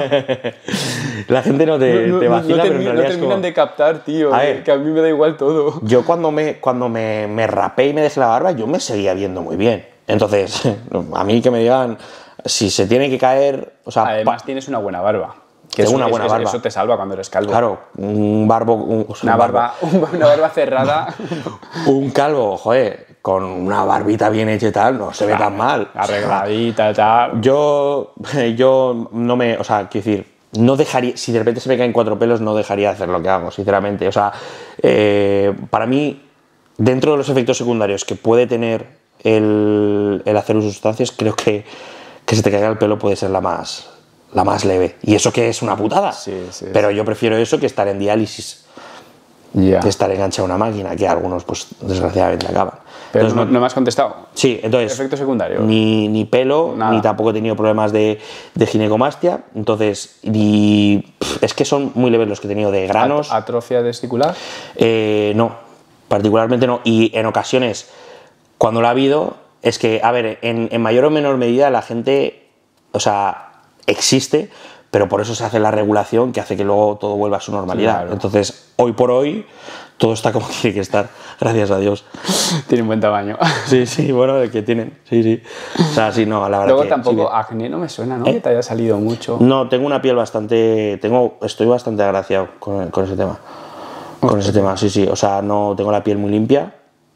La gente no te, no, no- te no vacila, pero en termi- no realidad es terminan como- de captar, tío, A eh, ver. que a mí me da igual todo. Yo cuando me, cuando me, me rapé y me dejé la barba, yo me seguía viendo muy bien. Entonces, a mí que me digan si se tiene que caer, o sea, Además pa- tienes una buena barba. Que Tengo eso, una es- buena es- barba. Eso te salva cuando eres calvo. claro, un barbo, un, o sea, Una un barba, una barba cerrada. un calvo, joder, con una barbita bien hecha y tal, no se ve tan mal. Arregladita, tal. Yo, yo no me, o sea, quiero decir, no dejaría, si de repente se me caen cuatro pelos, no dejaría de hacer lo que hago, sinceramente. O sea, eh, para mí, dentro de los efectos secundarios que puede tener el, el hacer uso de sustancias, creo que que se te caiga el pelo puede ser la más, la más leve. Y eso que es una putada. Sí, sí, Pero yo prefiero eso que estar en diálisis, Ya. que estar enganchado a una máquina, que algunos, pues, desgraciadamente acaban. Pero Entonces, no, no me has contestado. Sí, entonces, Efecto secundario. ni, ni pelo, Nada. ni tampoco he tenido problemas de, de ginecomastia. Entonces, y, pff, es que son muy leves los que he tenido de granos. At- Atrofia testicular. Eh, no, particularmente no. Y en ocasiones, cuando lo ha habido, es que, a ver, en, en mayor o menor medida la gente, o sea, existe, pero por eso se hace la regulación que hace que luego todo vuelva a su normalidad. Claro. Entonces, hoy por hoy, todo está como tiene que estar, gracias a Dios. Tiene un buen tamaño. Sí, sí, bueno, el que tienen, sí, sí. O sea, sí, no, la verdad Luego que tampoco, sí, acné no me suena, ¿no? ¿Eh? Que te haya salido mucho. no, tengo una piel bastante, tengo, estoy bastante agraciado con, con ese tema. Con ese tema, sí, sí. O sea, no tengo la piel muy limpia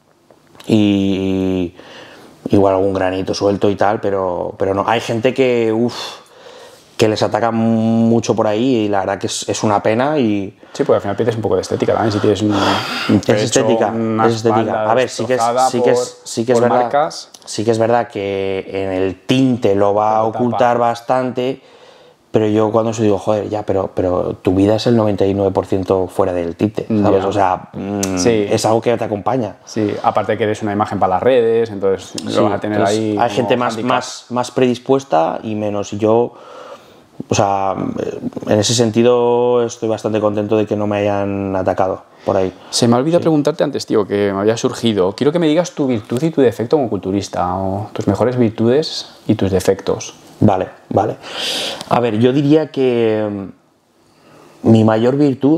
y igual algún granito suelto y tal, pero, pero no. Hay gente que, uff, que les ataca mucho por ahí y la verdad que es, es una pena y... Sí, porque al final pierdes un poco de estética también. Si tienes un, un pecho, Es estética, una es estética. espalda A ver, sí que es, destrozada sí que es, por- sí que es por verdad. marcas. Sí que es verdad que en el tinte lo va a Lo tapa. ocultar bastante, pero yo cuando eso digo, joder, ya, pero, pero tu vida es el noventa y nueve por ciento fuera del tinte, ¿sabes? Ya. O sea, mm, Sí. es algo que te acompaña. Sí, aparte que eres una imagen para las redes, entonces Sí, lo vas a tener entonces, ahí. hay como gente más, handicap. más, más predispuesta y menos. Y yo, o sea, en ese sentido estoy bastante contento de que no me hayan atacado por ahí. Se me ha olvidado preguntarte antes, tío, que me había surgido. Quiero que me digas tu virtud y tu defecto como culturista, o tus mejores virtudes y tus defectos. Vale, vale. A ver, yo diría que mm, mi mayor virtud,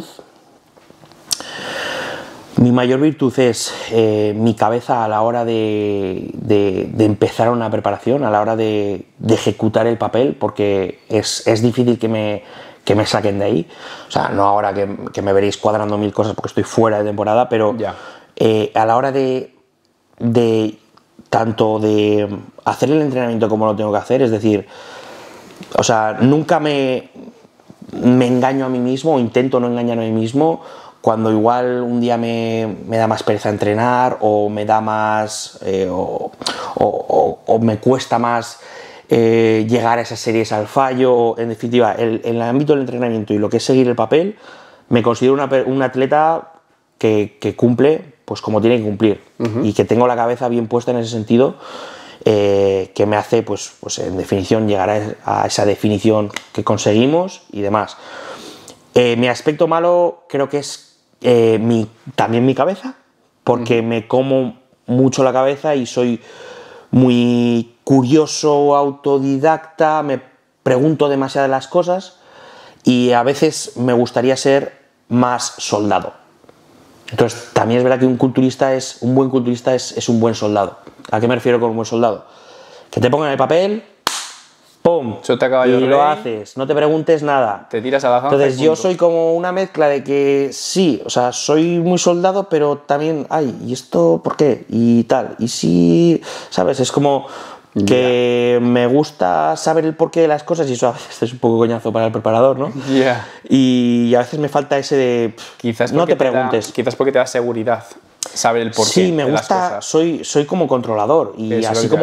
mi mayor virtud es eh, mi cabeza a la hora de, de- de empezar una preparación, a la hora de, de ejecutar el papel, porque es, es difícil que me, que me saquen de ahí. O sea, no ahora que, que me veréis cuadrando mil cosas porque estoy fuera de temporada, pero Ya. eh, a la hora de, de tanto de hacer el entrenamiento como lo tengo que hacer, es decir, o sea, nunca me, me engaño a mí mismo o intento no engañar a mí mismo cuando igual un día me, me da más pereza entrenar o me da más eh, o, o- o- o me cuesta más eh, llegar a esas series al fallo. O, en definitiva, el- en el ámbito del entrenamiento y lo que es seguir el papel, me considero una per- un atleta que, que cumple pues como tiene que cumplir y que tengo la cabeza bien puesta en ese sentido, eh, que me hace pues, pues en definición llegar a, a esa definición que conseguimos y demás. Eh, mi aspecto malo creo que es eh, mi, también mi cabeza, porque me como mucho la cabeza y soy muy curioso, autodidacta, me pregunto demasiadas las cosas y a veces me gustaría ser más soldado. Entonces, también es verdad que un culturista es, un buen culturista es, es un buen soldado. ¿A qué me refiero con un buen soldado? Que te pongan el papel, ¡pum! Suelta caballo y rey. lo haces, no te preguntes nada. Te tiras a la zanja. Entonces y yo punto. soy como una mezcla de que sí, o sea, soy muy soldado, pero también, ay, ¿y esto por qué? Y tal, y sí, ¿sabes? Es como que me gusta saber el porqué de las cosas y eso a veces es un poco coñazo para el preparador, ¿no? Ya. Y a veces me falta ese de, pff, Quizás no porque te da- preguntes. quizás porque te da seguridad saber el porqué Sí, me de las gusta, cosas. soy, soy como controlador y Eso es lo así que te como iba a voy decir.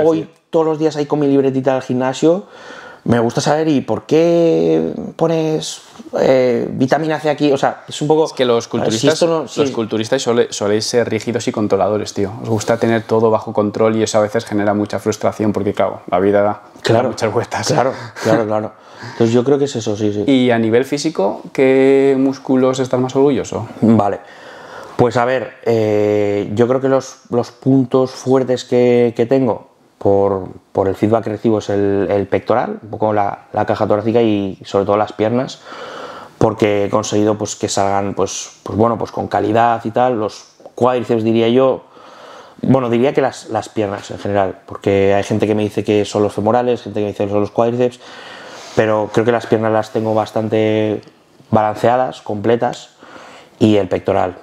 todos los días ahí con mi libretita al gimnasio, me gusta saber, ¿y por qué pones eh, vitamina C aquí? O sea, es un poco... Es que los culturistas, si no, si... los culturistas sole, soléis ser rígidos y controladores, tío. Os gusta tener todo bajo control y eso a veces genera mucha frustración porque, claro, la vida da claro, muchas vueltas. Claro, claro, claro. Entonces yo creo que es eso, sí, sí. Y a nivel físico, ¿qué músculos estás más orgulloso? Vale. Pues a ver, eh, yo creo que los, los puntos fuertes que, que tengo por, por el feedback que recibo es el, el pectoral, un poco la, la caja torácica y sobre todo las piernas, porque he conseguido pues, que salgan pues, pues, bueno, pues con calidad y tal. Los cuádriceps diría yo, bueno, diría que las, las piernas en general, porque hay gente que me dice que son los femorales, gente que me dice que son los cuádriceps, pero creo que las piernas las tengo bastante balanceadas, completas, y el pectoral.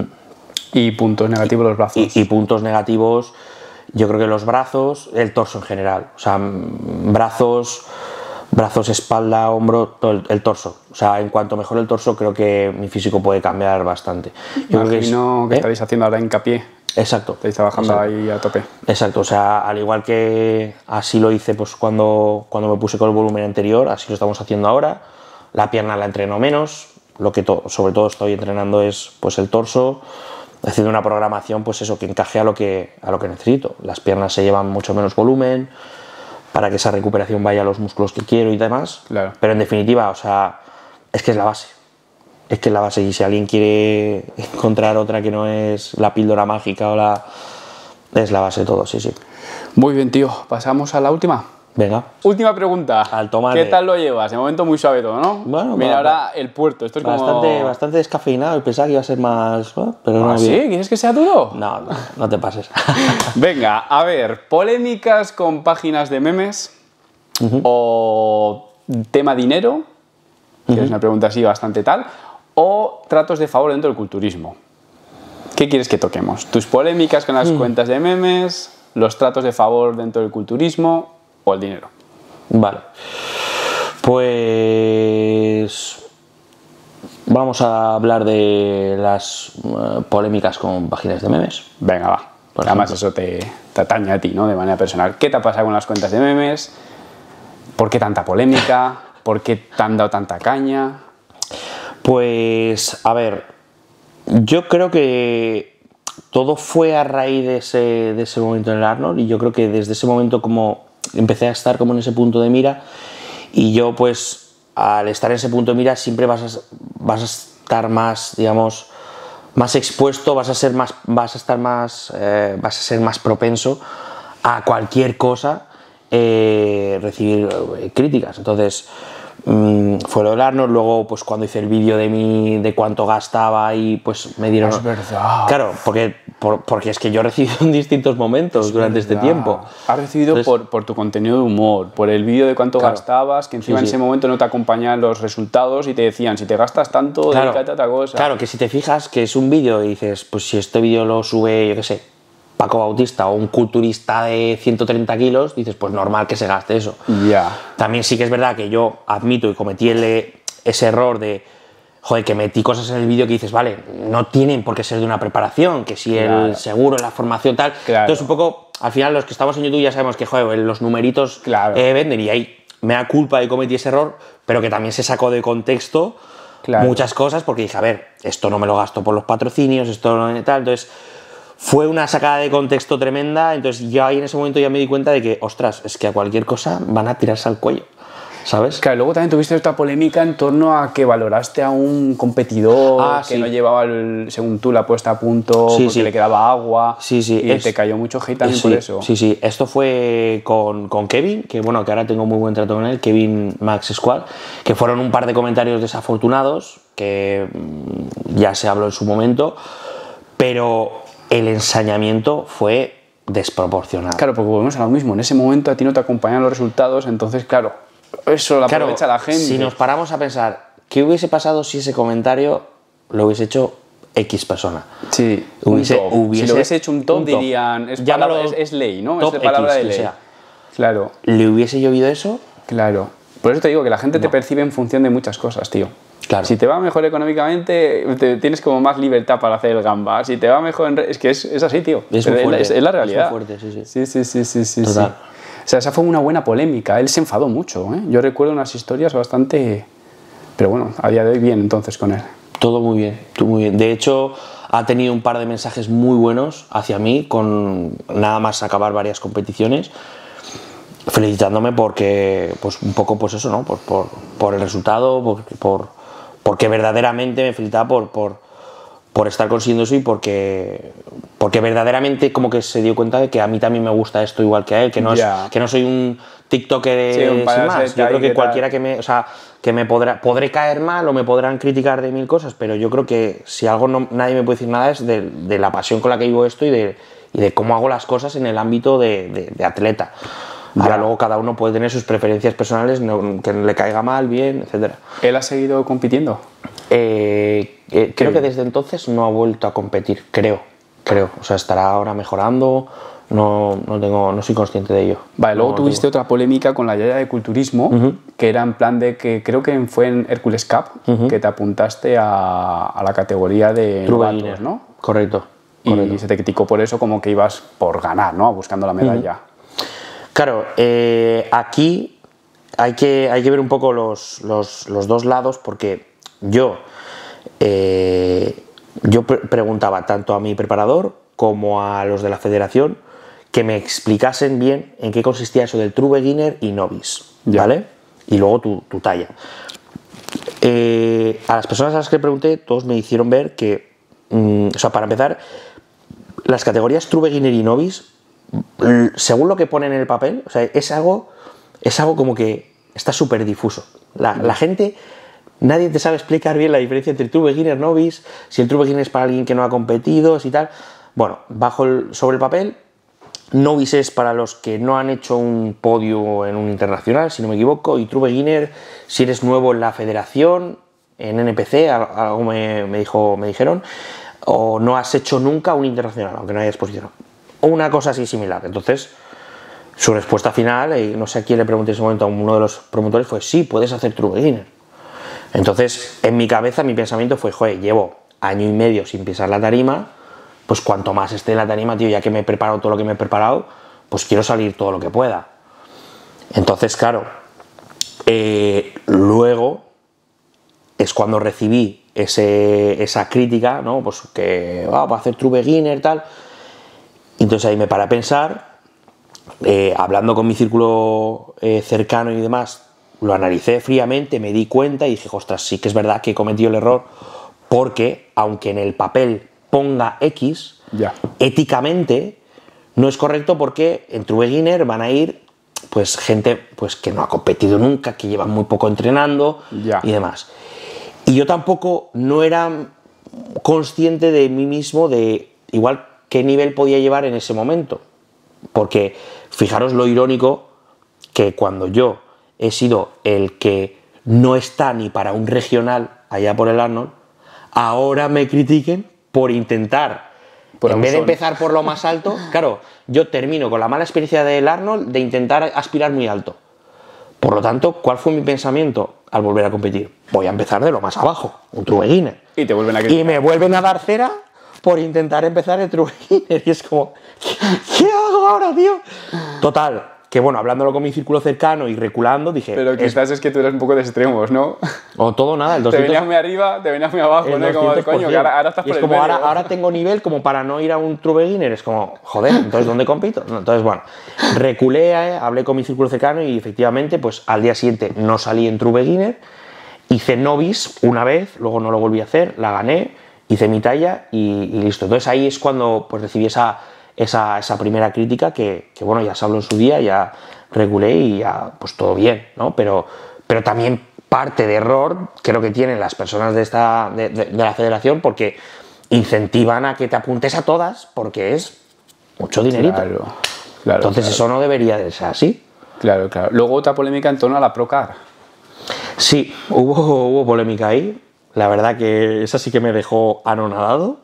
¿Y puntos negativos los brazos? Y, y puntos negativos, yo creo que los brazos, el torso en general. O sea, brazos, brazos, espalda, hombro, todo el, el torso. O sea, en cuanto mejore el torso, creo que mi físico puede cambiar bastante. Yo Imagino creo que, es, que ¿eh? estáis haciendo ahora hincapié. Exacto. Estáis trabajando Exacto. ahí a tope. Exacto, o sea, al igual que así lo hice pues, cuando, cuando me puse con el volumen anterior, así lo estamos haciendo ahora. La pierna la entreno menos, lo que to sobre todo estoy entrenando es pues, el torso, haciendo una programación pues eso, que encaje a lo que, a lo que necesito. Las piernas se llevan mucho menos volumen para que esa recuperación vaya a los músculos que quiero y demás. Claro. Pero en definitiva, o sea, es que es la base. Es que es la base, y si alguien quiere encontrar otra que no es la píldora mágica o la... es la base de todo, sí, sí. Muy bien, tío. Pasamos a la última. Venga. Última pregunta. Al tomate. ¿Qué tal lo llevas? De momento muy suave todo, ¿no? Bueno, mira, va, ahora va. el puerto. Esto es Bastante, como... bastante descafeinado y pensaba que iba a ser más... ¿no? Pero no, ¿Ah, sí? bien. ¿Quieres que sea duro? No, no, no te pases. Venga, a ver. ¿Polémicas con páginas de memes? Uh-huh. ¿O tema dinero? Que uh-huh. es una pregunta así bastante tal. ¿O tratos de favor dentro del culturismo? ¿Qué quieres que toquemos? ¿Tus polémicas con las uh-huh. cuentas de memes? ¿Los tratos de favor dentro del culturismo? ¿O el dinero? Vale, pues vamos a hablar de las uh, polémicas con páginas de memes. Venga, va. Por Además ejemplo. eso te, te atañe a ti, ¿no? De manera personal. ¿Qué te ha pasado con las cuentas de memes? ¿Por qué tanta polémica? ¿Por qué te han dado tanta caña? Pues, a ver, yo creo que todo fue a raíz de ese, de ese momento en el Arnold, y yo creo que desde ese momento como empecé a estar como en ese punto de mira, y yo pues al estar en ese punto de mira siempre vas a, vas a estar más, digamos, más expuesto, vas a ser más, vas a estar más, eh, vas a ser más propenso a cualquier cosa, eh, recibir eh, críticas. Entonces mmm, fue lo del Arnold. Luego pues cuando hice el vídeo de mi de cuánto gastaba y pues me dieron... Es verdad. Claro, porque, por, porque es que yo he recibido en distintos momentos es durante verdad. este tiempo. Has recibido Entonces, por, por tu contenido de humor, por el vídeo de cuánto claro. gastabas, que encima sí, en ese sí. momento no te acompañaban los resultados y te decían, si te gastas tanto, claro, dedícate a otra cosa. Claro, que si te fijas que es un vídeo y dices, pues si este vídeo lo sube, yo qué sé, Paco Bautista o un culturista de ciento treinta kilos, dices, pues normal que se gaste eso. Ya. Yeah. También sí que es verdad que yo admito y cometí el, ese error de, joder, que metí cosas en el vídeo que dices, vale, no tienen por qué ser de una preparación, que si claro. el seguro, la formación, tal. Claro. Entonces, un poco, al final, los que estamos en YouTube ya sabemos que, joder, los numeritos claro. eh, venden, y ahí me da culpa de cometí ese error, pero que también se sacó de contexto claro. muchas cosas, porque dije, a ver, esto no me lo gasto por los patrocinios, esto no tal, entonces... Fue una sacada de contexto tremenda, entonces yo ahí en ese momento ya me di cuenta de que, ostras, es que a cualquier cosa van a tirarse al cuello, ¿sabes? Claro, luego también tuviste esta polémica en torno a que valoraste a un competidor ah, que sí. no llevaba, el, según tú, la puesta a punto sí, porque sí. le quedaba agua sí, sí. y es, te cayó mucho hate también sí, por eso. Sí, sí, esto fue con, con Kevin, que bueno, que ahora tengo muy buen trato con él, Kevin Max Squad, que fueron un par de comentarios desafortunados, que ya se habló en su momento, pero... el ensañamiento fue desproporcionado. Claro, porque volvemos a lo mismo. En ese momento a ti no te acompañan los resultados, entonces, claro, eso lo claro, aprovecha la gente. Si nos paramos a pensar, ¿qué hubiese pasado si ese comentario lo hubiese hecho X persona? Sí, hubiese, un hubiese, si lo hubiese hecho un top, un top. dirían, es, palabra, es, es ley, ¿no? Top es de palabra X, de ley. O sea, claro. ¿Le hubiese llovido eso? Claro. Por eso te digo que la gente no. te percibe en función de muchas cosas, tío. Claro. Si te va mejor económicamente, te, tienes como más libertad para hacer el gamba. Si te va mejor en... Es que es, es así, tío. Es, muy fuerte, es, es la realidad. Es muy fuerte, sí, sí. Sí, sí, sí, sí, sí, Total. sí. O sea, esa fue una buena polémica. Él se enfadó mucho, ¿eh? Yo recuerdo unas historias bastante... Pero bueno, a día de hoy bien entonces con él. Todo muy bien, todo muy bien. De hecho, ha tenido un par de mensajes muy buenos hacia mí, con nada más acabar varias competiciones, felicitándome porque, pues un poco, pues eso, ¿no? Por, por, por el resultado, por, por, porque verdaderamente me felicitaba por, por, por estar consiguiendo eso y porque, porque verdaderamente como que se dio cuenta de que a mí también me gusta esto igual que a él, que no, Ya. es, que no soy un TikToker Sí, un sin payaso más. de Yo creo que tal. cualquiera que me, o sea, que me podrá, podré caer mal o me podrán criticar de mil cosas, pero yo creo que si algo no, nadie me puede decir nada es de, de la pasión con la que vivo esto y de, y de cómo hago las cosas en el ámbito de, de, de atleta. Ahora Ya. luego cada uno puede tener sus preferencias personales, no, que le caiga mal, bien, etcétera. ¿Él ha seguido compitiendo? Eh, eh, creo Sí. que desde entonces no ha vuelto a competir, creo, creo. O sea, estará ahora mejorando, no, no, tengo, no soy consciente de ello. Vale, luego No tuviste tengo. otra polémica con la Yaya de culturismo, Ujú. que era en plan de que creo que fue en Hércules Cup, Ujú. que te apuntaste a, a la categoría de True novatos, beginner, ¿no? correcto. Y correcto. se te criticó por eso, como que ibas por ganar, ¿no? Buscando la medalla. Claro, eh, aquí hay que, hay que ver un poco los, los, los dos lados porque yo, eh, yo pre preguntaba tanto a mi preparador como a los de la federación que me explicasen bien en qué consistía eso del True Beginner y Novice, Ya. ¿vale? Y luego tu, tu talla. Eh, a las personas a las que pregunté, todos me hicieron ver que, mm, o sea, para empezar, las categorías True Beginner y Novice, según lo que pone en el papel, o sea, es algo, es algo como que está súper difuso. La, la gente, nadie te sabe explicar bien la diferencia entre True Beginner, Novice, si el True Beginner es para alguien que no ha competido, si tal. Bueno, bajo el, sobre el papel, Novice es para los que no han hecho un podio en un internacional, si no me equivoco, y True Beginner si eres nuevo en la federación, en N P C, algo me, me, dijo, me dijeron, o no has hecho nunca un internacional, aunque no hayas posicionado. O una cosa así similar. Entonces, su respuesta final, y no sé a quién le pregunté en ese momento, a uno de los promotores, fue sí, puedes hacer True Beginner. Entonces, en mi cabeza, mi pensamiento fue, joder, llevo año y medio sin pisar la tarima, pues cuanto más esté en la tarima, tío, ya que me he preparado todo lo que me he preparado, pues quiero salir todo lo que pueda. Entonces, claro, eh, luego es cuando recibí ese, esa crítica, ¿no? Pues que va ah, a hacer True Beginner, tal. Entonces ahí me paré a pensar, eh, hablando con mi círculo eh, cercano y demás, lo analicé fríamente, me di cuenta y dije, ostras, sí que es verdad que he cometido el error, porque aunque en el papel ponga X, Ya. éticamente no es correcto porque en True Beginner van a ir pues gente pues, que no ha competido nunca, que llevan muy poco entrenando Ya. y demás. Y yo tampoco no era consciente de mí mismo de igual qué nivel podía llevar en ese momento. Porque fijaros lo irónico que cuando yo he sido el que no está ni para un regional allá por el Arnold, ahora me critiquen por intentar, Por en vez de abusón. empezar por lo más alto, claro, yo termino con la mala experiencia del Arnold de intentar aspirar muy alto. Por lo tanto, ¿cuál fue mi pensamiento al volver a competir? Voy a empezar de lo más abajo, un True Beginner. Y te vuelven a Y criticar. me vuelven a dar cera por intentar empezar el True Beginner. Y es como, ¿qué hago ahora, tío? Total, que bueno, hablándolo con mi círculo cercano y reculando, dije... Pero es- quizás es que tú eres un poco de extremos, ¿no? O todo o nada, el Te doscientos... venías muy arriba, te venías muy abajo, el ¿no? Y como, doscientos por coño, que ciento. ahora, ahora estás Y por es el como medio. ahora, ahora tengo nivel como para no ir a un True Beginner. Es como, joder, entonces ¿dónde compito? No, entonces, bueno, reculé, eh, hablé con mi círculo cercano y efectivamente, pues al día siguiente no salí en True Beginner. Hice Novice una vez, luego no lo volví a hacer, la gané, hice mi talla y, y listo. Entonces ahí es cuando pues, recibí esa, esa, esa primera crítica que, que, bueno, ya se habló en su día, ya regulé y ya, pues todo bien, ¿no? Pero, pero también parte de error creo que tienen las personas de, esta, de, de, de la federación porque incentivan a que te apuntes a todas porque es mucho dinerito. Claro, claro. Entonces claro. eso no debería de ser así. Claro, claro. Luego otra polémica en torno a la Procar. Sí, hubo, hubo polémica ahí. La verdad que esa sí que me dejó anonadado.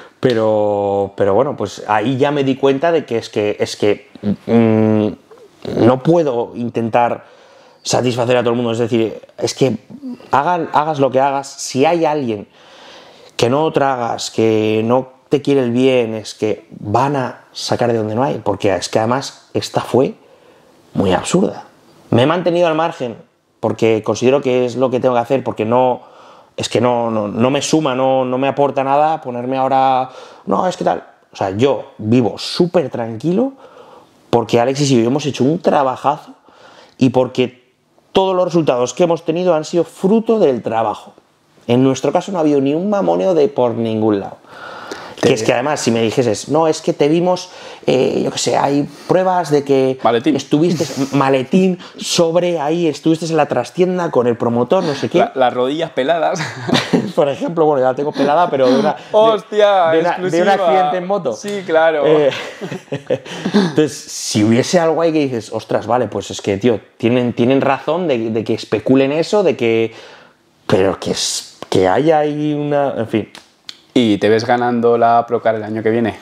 Pero, pero bueno, pues ahí ya me di cuenta de que es que, es que mmm, no puedo intentar satisfacer a todo el mundo. Es decir, es que hagan, hagas lo que hagas, si hay alguien que no tragas, que no te quiere el bien, es que van a sacar de donde no hay, porque es que además esta fue muy absurda. Me he mantenido al margen porque considero que es lo que tengo que hacer, porque no, es que no, no, no me suma, no, no me aporta nada ponerme ahora, no, es que tal. O sea, yo vivo súper tranquilo porque Alexis y yo hemos hecho un trabajazo y porque todos los resultados que hemos tenido han sido fruto del trabajo. En nuestro caso no ha habido ni un mamoneo de por ningún lado. Te... Que es que además, si me dijeses, no, es que te vimos, eh, yo qué sé, hay pruebas de que maletín. estuviste, maletín, sobre ahí, estuviste en la trastienda con el promotor, no sé qué. La, las rodillas peladas. Por ejemplo, bueno, ya la tengo pelada, pero de una... ¡Hostia! De, de, una, de un accidente en moto. Sí, claro. Eh, entonces, si hubiese algo ahí que dices, ostras, vale, pues es que, tío, tienen, tienen razón de, de que especulen eso, de que... Pero que, es, que haya ahí una... En fin... ¿Y te ves ganando la Procar el año que viene?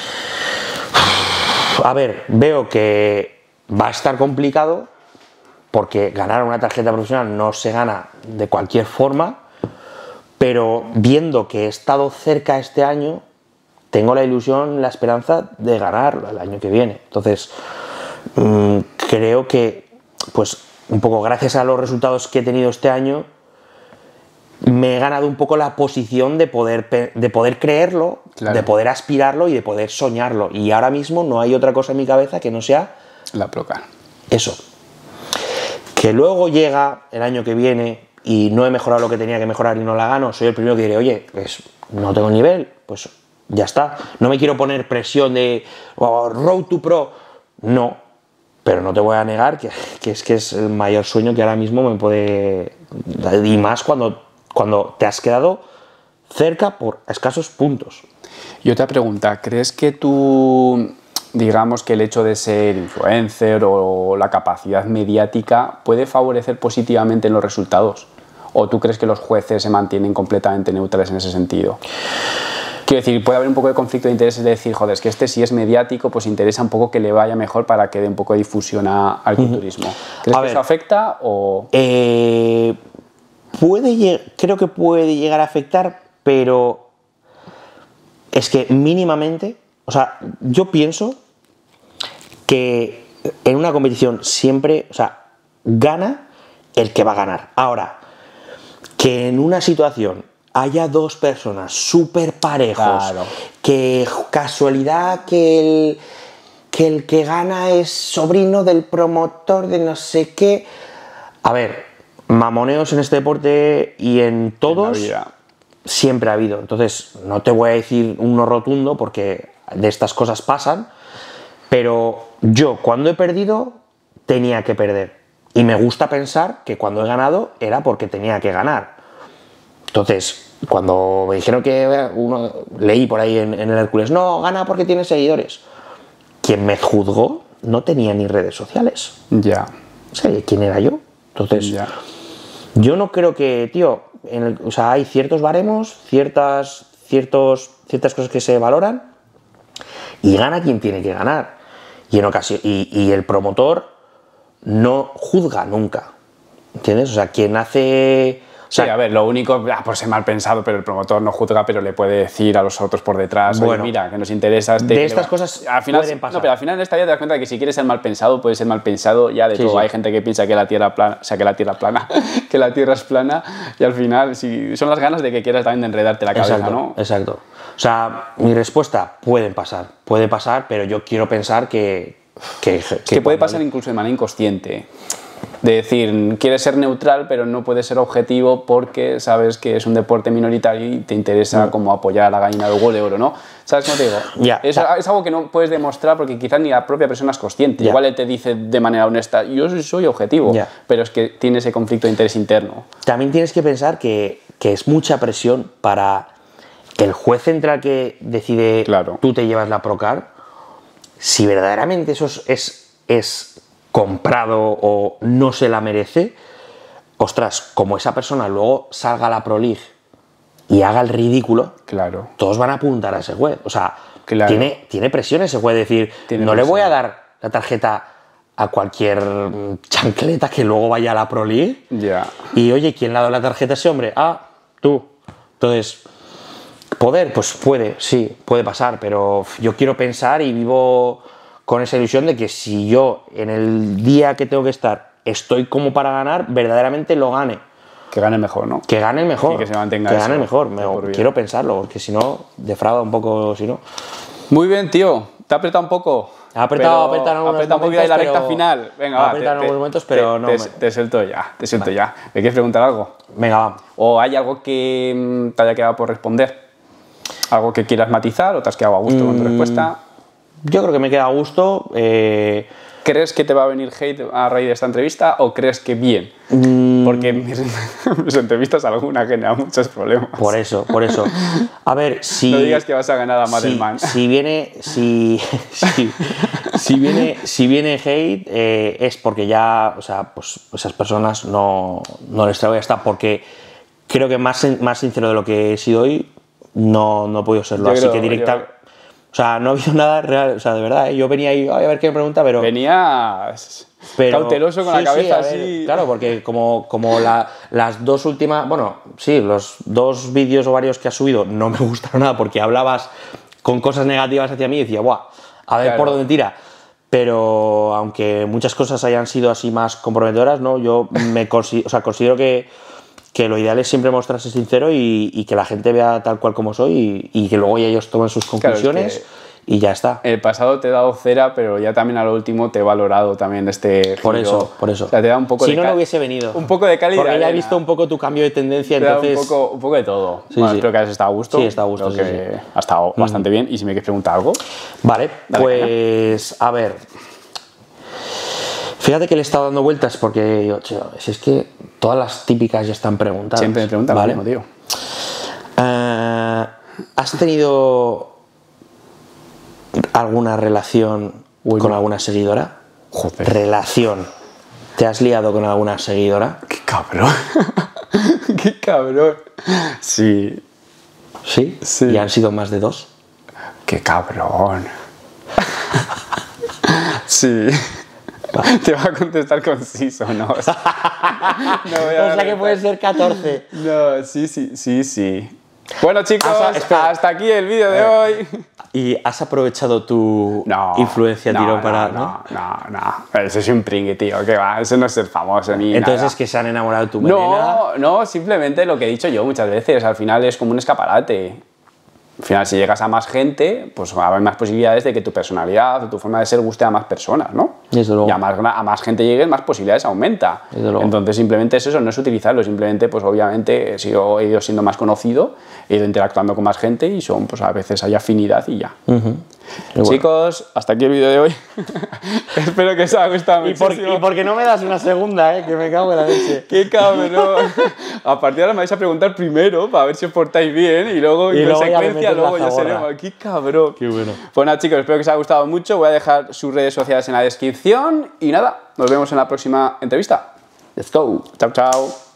A ver, veo que va a estar complicado porque ganar una tarjeta profesional no se gana de cualquier forma, pero viendo que he estado cerca este año, tengo la ilusión, la esperanza de ganarlo el año que viene. Entonces, mmm, creo que, pues, un poco gracias a los resultados que he tenido este año, me he ganado un poco la posición de poder, de poder creerlo, claro, de poder aspirarlo y de poder soñarlo. Y ahora mismo no hay otra cosa en mi cabeza que no sea... la Procar. Eso. Que luego llega el año que viene y no he mejorado lo que tenía que mejorar y no la gano, soy el primero que diré, oye, pues no tengo nivel, pues ya está. No me quiero poner presión de oh, Road to Pro. No. Pero no te voy a negar que, que es que es el mayor sueño que ahora mismo me puede... Y más cuando... cuando te has quedado cerca por escasos puntos. Y otra pregunta, ¿crees que tú, digamos que el hecho de ser influencer o la capacidad mediática puede favorecer positivamente en los resultados? ¿O tú crees que los jueces se mantienen completamente neutrales en ese sentido? Quiero decir, puede haber un poco de conflicto de intereses de decir, joder, es que este si es mediático, pues interesa un poco que le vaya mejor para que dé un poco de difusión a, al culturismo. ¿Crees a que ver, eso afecta o...? Eh... Puede, creo que puede llegar a afectar, pero es que mínimamente, o sea, yo pienso que en una competición siempre, o sea, gana el que va a ganar. Ahora, que en una situación haya dos personas súper parejos, claro, que casualidad que el, que el que gana es sobrino del promotor de no sé qué, a ver... Mamoneos en este deporte y en todos en siempre ha habido. Entonces, no te voy a decir un no rotundo porque de estas cosas pasan, pero yo cuando he perdido tenía que perder. Y me gusta pensar que cuando he ganado era porque tenía que ganar. Entonces, cuando me dijeron que uno, leí por ahí en, en el Hércules, no, gana porque tiene seguidores. Quien me juzgó no tenía ni redes sociales. Ya. O sea, ¿quién era yo? Entonces... ya. Yo no creo que, tío, en el, o sea, hay ciertos baremos, ciertas, ciertos, ciertas cosas que se valoran y gana quien tiene que ganar. Y, en ocasión, y, y el promotor no juzga nunca, ¿entiendes? O sea, quien hace... O sea, sí, a ver, lo único, ah, pues es mal pensado, pero el promotor no juzga, pero le puede decir a los otros por detrás, bueno, oye, mira, que nos interesa este... De estas cosas al final, pueden pasar. No, pero al final en esta vida te das cuenta de que si quieres ser mal pensado, puedes ser mal pensado ya de sí, todo. Sí. Hay gente que piensa que la tierra plana, o sea, que la tierra plana, que la tierra es plana, y al final si son las ganas de que quieras también de enredarte la cabeza, exacto, ¿no? Exacto. O sea, mi respuesta, pueden pasar, puede pasar, pero yo quiero pensar que... Que, que, que puede pasar incluso de manera inconsciente. De decir, quieres ser neutral, pero no puedes ser objetivo porque sabes que es un deporte minoritario y te interesa mm. como apoyar a la gallina del huevo de oro, ¿no? ¿Sabes cómo te digo? Yeah. Es, es algo que no puedes demostrar porque quizás ni la propia persona es consciente. Yeah. Igual él te dice de manera honesta, yo soy, soy objetivo, yeah. pero es que tiene ese conflicto de interés interno. También tienes que pensar que, que es mucha presión para el juez central que decide, claro, tú te llevas la Procar, si verdaderamente eso es... es, es comprado o no se la merece, ostras, como esa persona luego salga a la Pro League y haga el ridículo, claro, todos van a apuntar a ese juez. O sea, claro, tiene, tiene presión ese juez de decir, tiene no presión. Le voy a dar la tarjeta a cualquier chancleta que luego vaya a la Pro League. Ya. Y oye, ¿quién le ha dado la tarjeta a ese hombre? Ah, tú. Entonces, poder, pues puede, sí, puede pasar, pero yo quiero pensar y vivo con esa ilusión de que si yo en el día que tengo que estar estoy como para ganar, verdaderamente lo gane. Que gane mejor, ¿no? Que gane el mejor. Y que se mantenga Que eso gane el mejor. de Me- por vida. quiero pensarlo, porque si no, defrauda un poco, si no. Muy bien, tío. ¿Te ha apretado un poco? Ha apretado, Pero- apretado en algunos apretado un poquito ahí la momentos, recta pero- final. Venga, ha va. apretado en algunos momentos, pero te, no Te, me- te suelto ya, te suelto ya. ¿Me quieres preguntar algo? Venga, va. ¿O hay algo que mm, te haya quedado por responder? ¿Algo que quieras matizar o te has quedado a gusto con tu Mm. respuesta? Yo creo que me queda a gusto. eh, ¿Crees que te va a venir hate a raíz de esta entrevista o crees que bien? Mm. Porque mis, mis entrevistas alguna generan muchos problemas. Por eso, por eso. A ver, si... No digas que vas a ganar a Madelman. Si, si viene... Si, si, si viene, si viene hate, eh, es porque ya, o sea, pues esas personas no, no les traigo ya está, porque creo que más, sin- más sincero de lo que he sido hoy, no, no he podido serlo. Yo Así creo- que directa... yo- O sea, no ha habido nada real, o sea, de verdad, ¿eh? Yo venía ahí, "Ay, a ver qué me pregunta", pero... Venías Pero- cauteloso con sí, la cabeza sí, a ver, así. claro, porque como, como la- las dos últimas, bueno, sí, los dos vídeos o varios que has subido no me gustaron nada porque hablabas con cosas negativas hacia mí y decía, ¡buah! A ver Claro. por dónde tira. Pero aunque muchas cosas hayan sido así más comprometedoras, ¿no? Yo me consi- o sea, considero que, que lo ideal es siempre mostrarse sincero y, y que la gente vea tal cual como soy y, y que luego ya ellos tomen sus Claro, es conclusiones que- y ya está. El pasado te he dado cera, pero ya también a lo último te he valorado también este Por giro. eso, por eso. O sea, te da un poco si de no, no cal- hubiese venido. Un poco de calidad. Porque ya he arena. visto un poco tu cambio de tendencia, Te da entonces... un poco, un poco de todo. Sí, Bueno, sí. espero que hayas estado a gusto. Sí, he estado a gusto, Creo sí, que ha estado bastante bien. Y si me quieres preguntar algo, Vale, Dale, pues a ver. Fíjate que le he estado dando vueltas porque yo, tío, si es que todas las típicas ya están preguntadas. siempre me preguntan ¿vale? lo mismo, tío. Eh, ¿Has tenido alguna relación Uy, con no. alguna seguidora? Joder. Relación. ¿Te has liado con alguna seguidora? Qué cabrón. Qué cabrón. Sí. Sí. Sí. ¿Y han sido más de dos? Qué cabrón. Sí. Te va a contestar con sí o no. O sea, no voy a O sea que dar puede ser catorce. No, sí, sí, sí, sí. Bueno, chicos, Hasta- espera. hasta aquí el vídeo de hoy. ¿Y has aprovechado tu No. influencia no, tirón no, para.? No, no, no. Eso es un pringue, tío. ¿Qué va? Eso no es ser famoso ni Entonces nada. es que se han enamorado de tu melena. No, no, simplemente lo que he dicho yo muchas veces. Al final es como un escaparate. Al final, si llegas a más gente, pues va a haber más posibilidades de que tu personalidad o tu forma de ser guste a más personas, ¿no? Desde luego. Y a más, gra- a más gente llegues, más posibilidades aumenta. Desde luego. Entonces, simplemente es eso, no es utilizarlo. Simplemente, pues obviamente, he, sido, he ido siendo más conocido, he ido interactuando con más gente y son, pues a veces hay afinidad y ya. Y bueno. Chicos, hasta aquí el vídeo de hoy. Espero que os haya gustado ¿Y por, muchísimo. y por qué no me das una segunda, eh? Que me cago en la leche. ¡Qué cabrón! A partir de ahora me vais a preguntar primero para ver si os portáis bien y luego, Y en luego ya me consecuencia, metes la luego ya zaborra. seremos. ¡Qué cabrón! Qué bueno. Pues nada, chicos, espero que os haya gustado mucho. Voy a dejar sus redes sociales en la descripción y nada, nos vemos en la próxima entrevista. Let's go. Chao, chao.